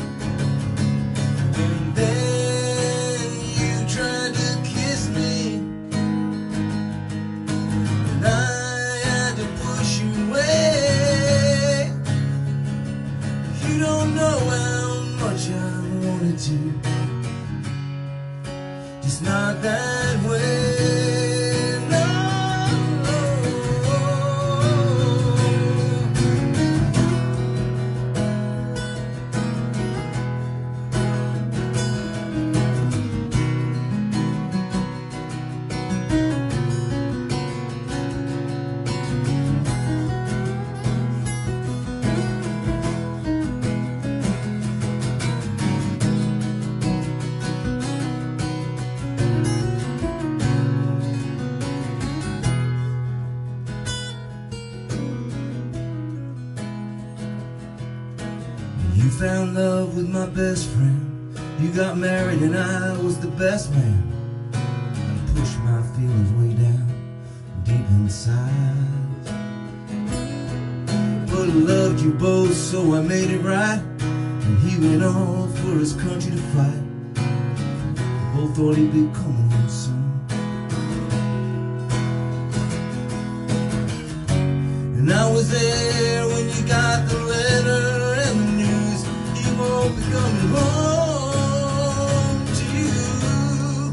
And then you tried to kiss me, and I had to push you away. You don't know how much I wanted to, just not that way. You found love with my best friend. You got married and I was the best man. I pushed my feelings way down, deep inside. But I loved you both, so I made it right. And he went off for his country to fight. We both thought he'd be coming home soon. And I was there when you got the letter and the news. He won't be coming home to you.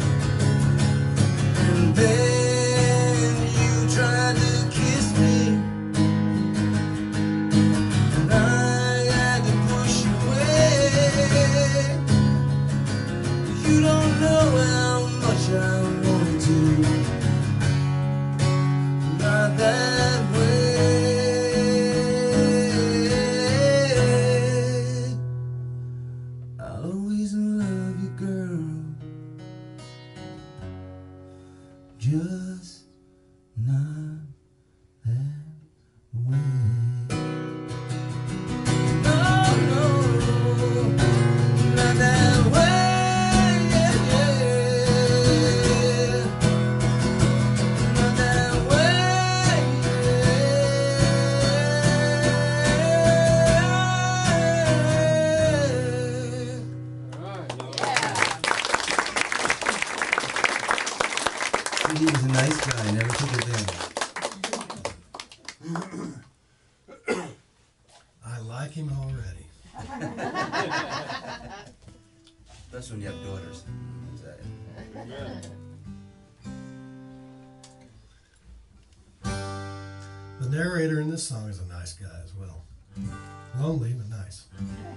And then you tried to kiss me, and I had to push you away. You don't know how much I wanted to, not that way. That's when you have daughters. Amen. The narrator in this song is a nice guy as well. Lonely, but nice.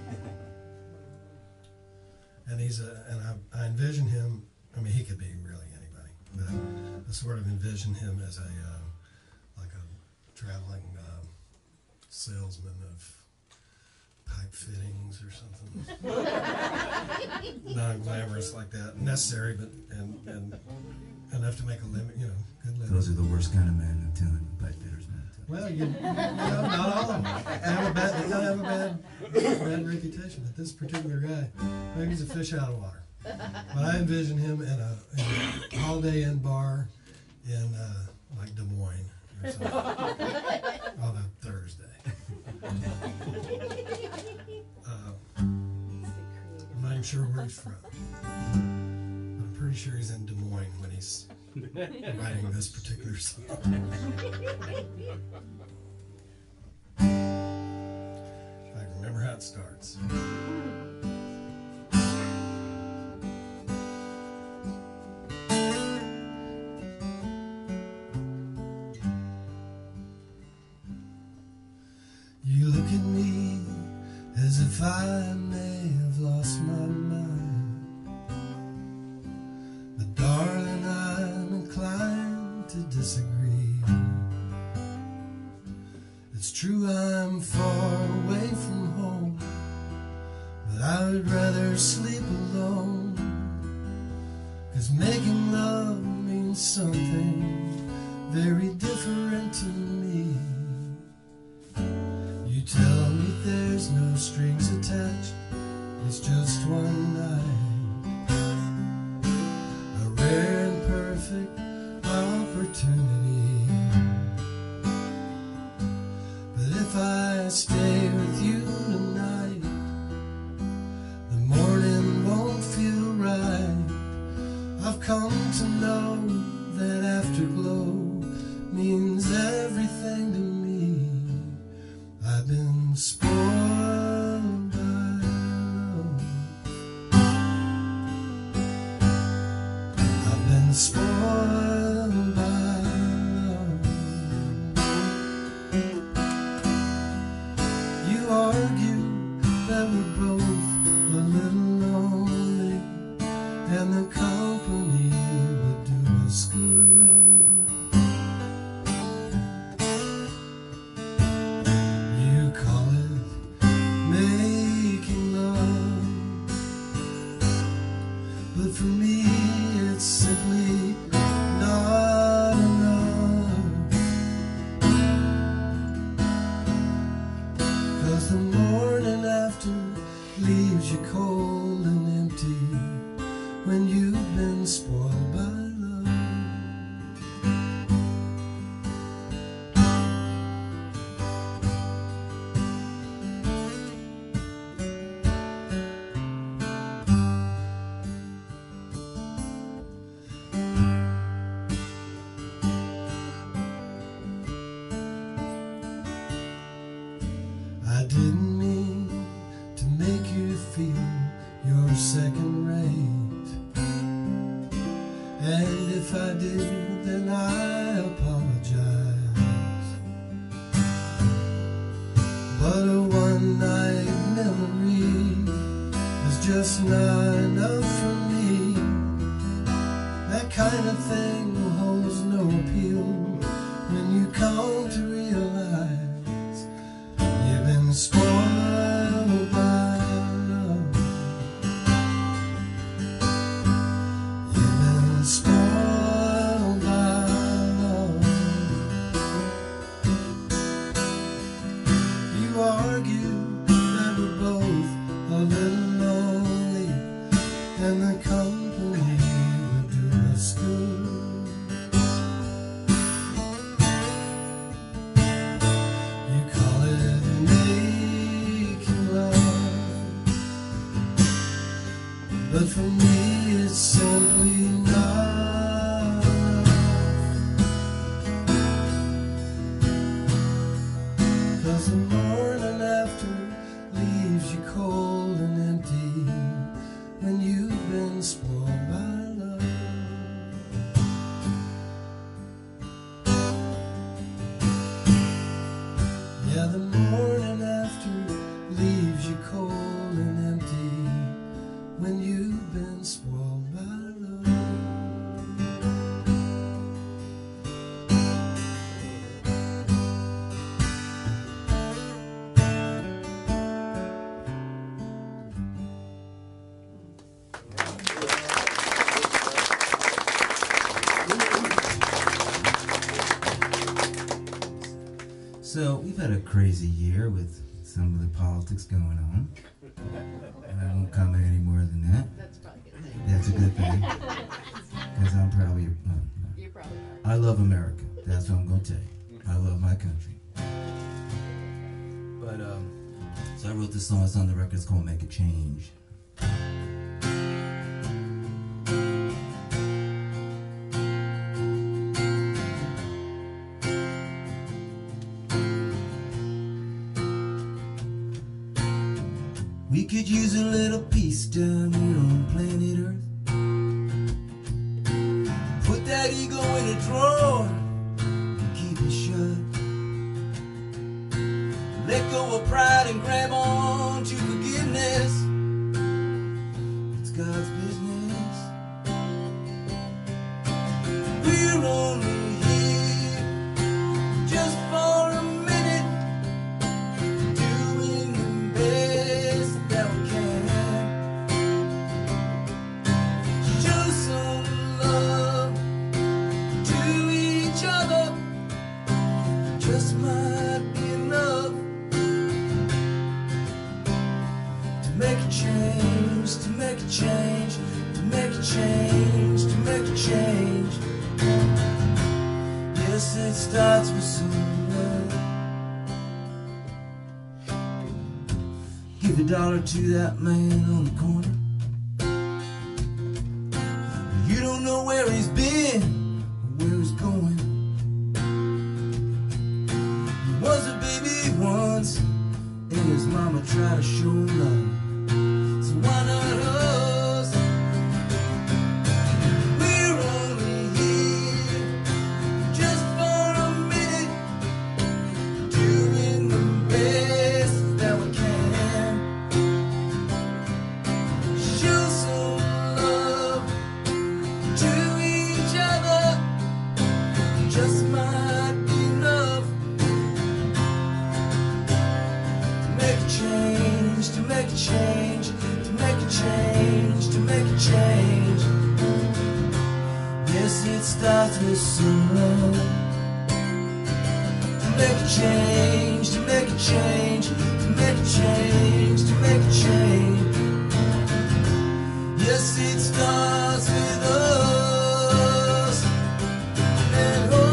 And he's a, and I, I envision him, I mean, he could be really anybody, but I sort of envision him as a, uh, like a traveling um, salesman of pipe fittings or something. Non-glamorous like that. Necessary, but, and, and enough to make a living, you know, good living. Those are the worst kind of men, I'm telling you, pipe fitters, man. Well, you, you know, not all of them have a bad, they don't have a bad, bad reputation. But this particular guy, maybe he's a fish out of water. But I envision him in a, in a Holiday Inn bar in uh, like Des Moines or something on a Thursday. Uh, I'm not even sure where he's from. But I'm pretty sure he's in Des Moines when he's writing this particular song. I remember how it starts. You look at me as if I may have lost my mind, but darling, I'm inclined to disagree. It's true I'm far away from home, but I would rather sleep alone, 'cause making love means something very different to me. You tell me there's no strings attached, it's just one night, a rare and perfect opportunity. But if I stay with you tonight, the morning won't feel right. I've come to know that afterglow means everything to me. I've been spoiled by love. I've been spoiled by love. You argue that we're both a little lonely, and the company would do us good. But for me it's simply not enough, 'cause the morning after leaves you cold and empty when you've been spoiled by love. I didn't mean to make you feel you're second rate, and if I did, then I apologize. But a one-night memory is just not enough for me. That kind of thing holds no appeal when you come to realize you've been spoiled by love. You've been spoiled by love. You argue that we're both a little lonely, and the company would do us good. But for me it's simply not enough, 'cause the morning after leaves you cold So we've had a crazy year with some of the politics going on. And I won't comment any more than that. That's probably a good thing. That's a good thing. Because I'm probably, uh, You're probably I love America. That's what I'm going to tell you. I love my country. But, um, so I wrote this song. It's on the record. It's called Make a Change. We could use a little peace down here on planet Earth. Put that ego in a drawer and keep it shut. Let go of pride and grab on to forgiveness. It's God's business. We're only here just for a minute, doing the best that we can. Show some love to each other. Just might be enough to make a change, to make a change, to make a change, to make a change. Yes, it starts with some love. Give a dollar to that man on the corner. You don't know where he's been or where he's going. He was a baby once, and his mama tried to show him love. So why not us? We're only here just for a minute, doing the best that we can. Show some love to each other. Just might be enough to make a change, to make a change, to make a change, to make a change. Yes, it starts with some love. To make a change, to make a change, to make a change, to make a change. Yes, it starts with us. And oh,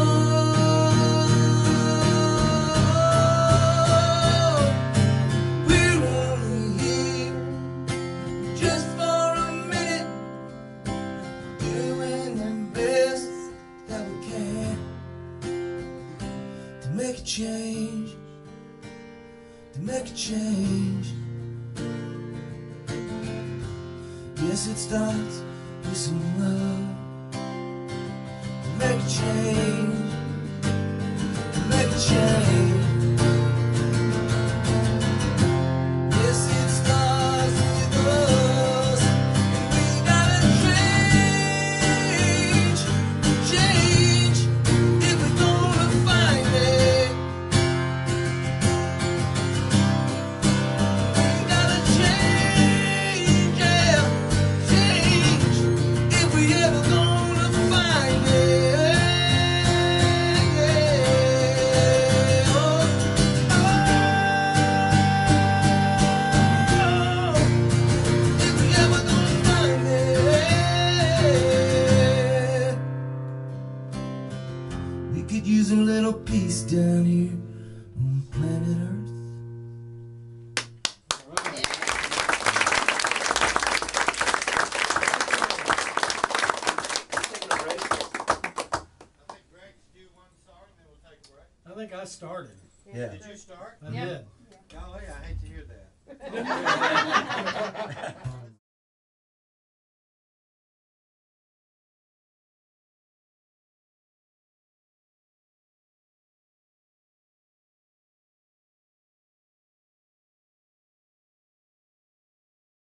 we're only here just for a minute, doing the best that we can to make a change, to make a change. Yes, it starts with some love. To make a change, to make a change. Yes, it starts with us, and we gotta change, change, if we're gonna find it. We gotta change, yeah, change, if we ever gonna find it. Yeah. Oh, oh, if we ever gonna find it. We could use a little peace down here on planet Earth. Taking a break. I think Greg's do one song, then we'll take a break. I think I started. Yeah. Did you start? I Yeah. did. Golly, I hate to hear that.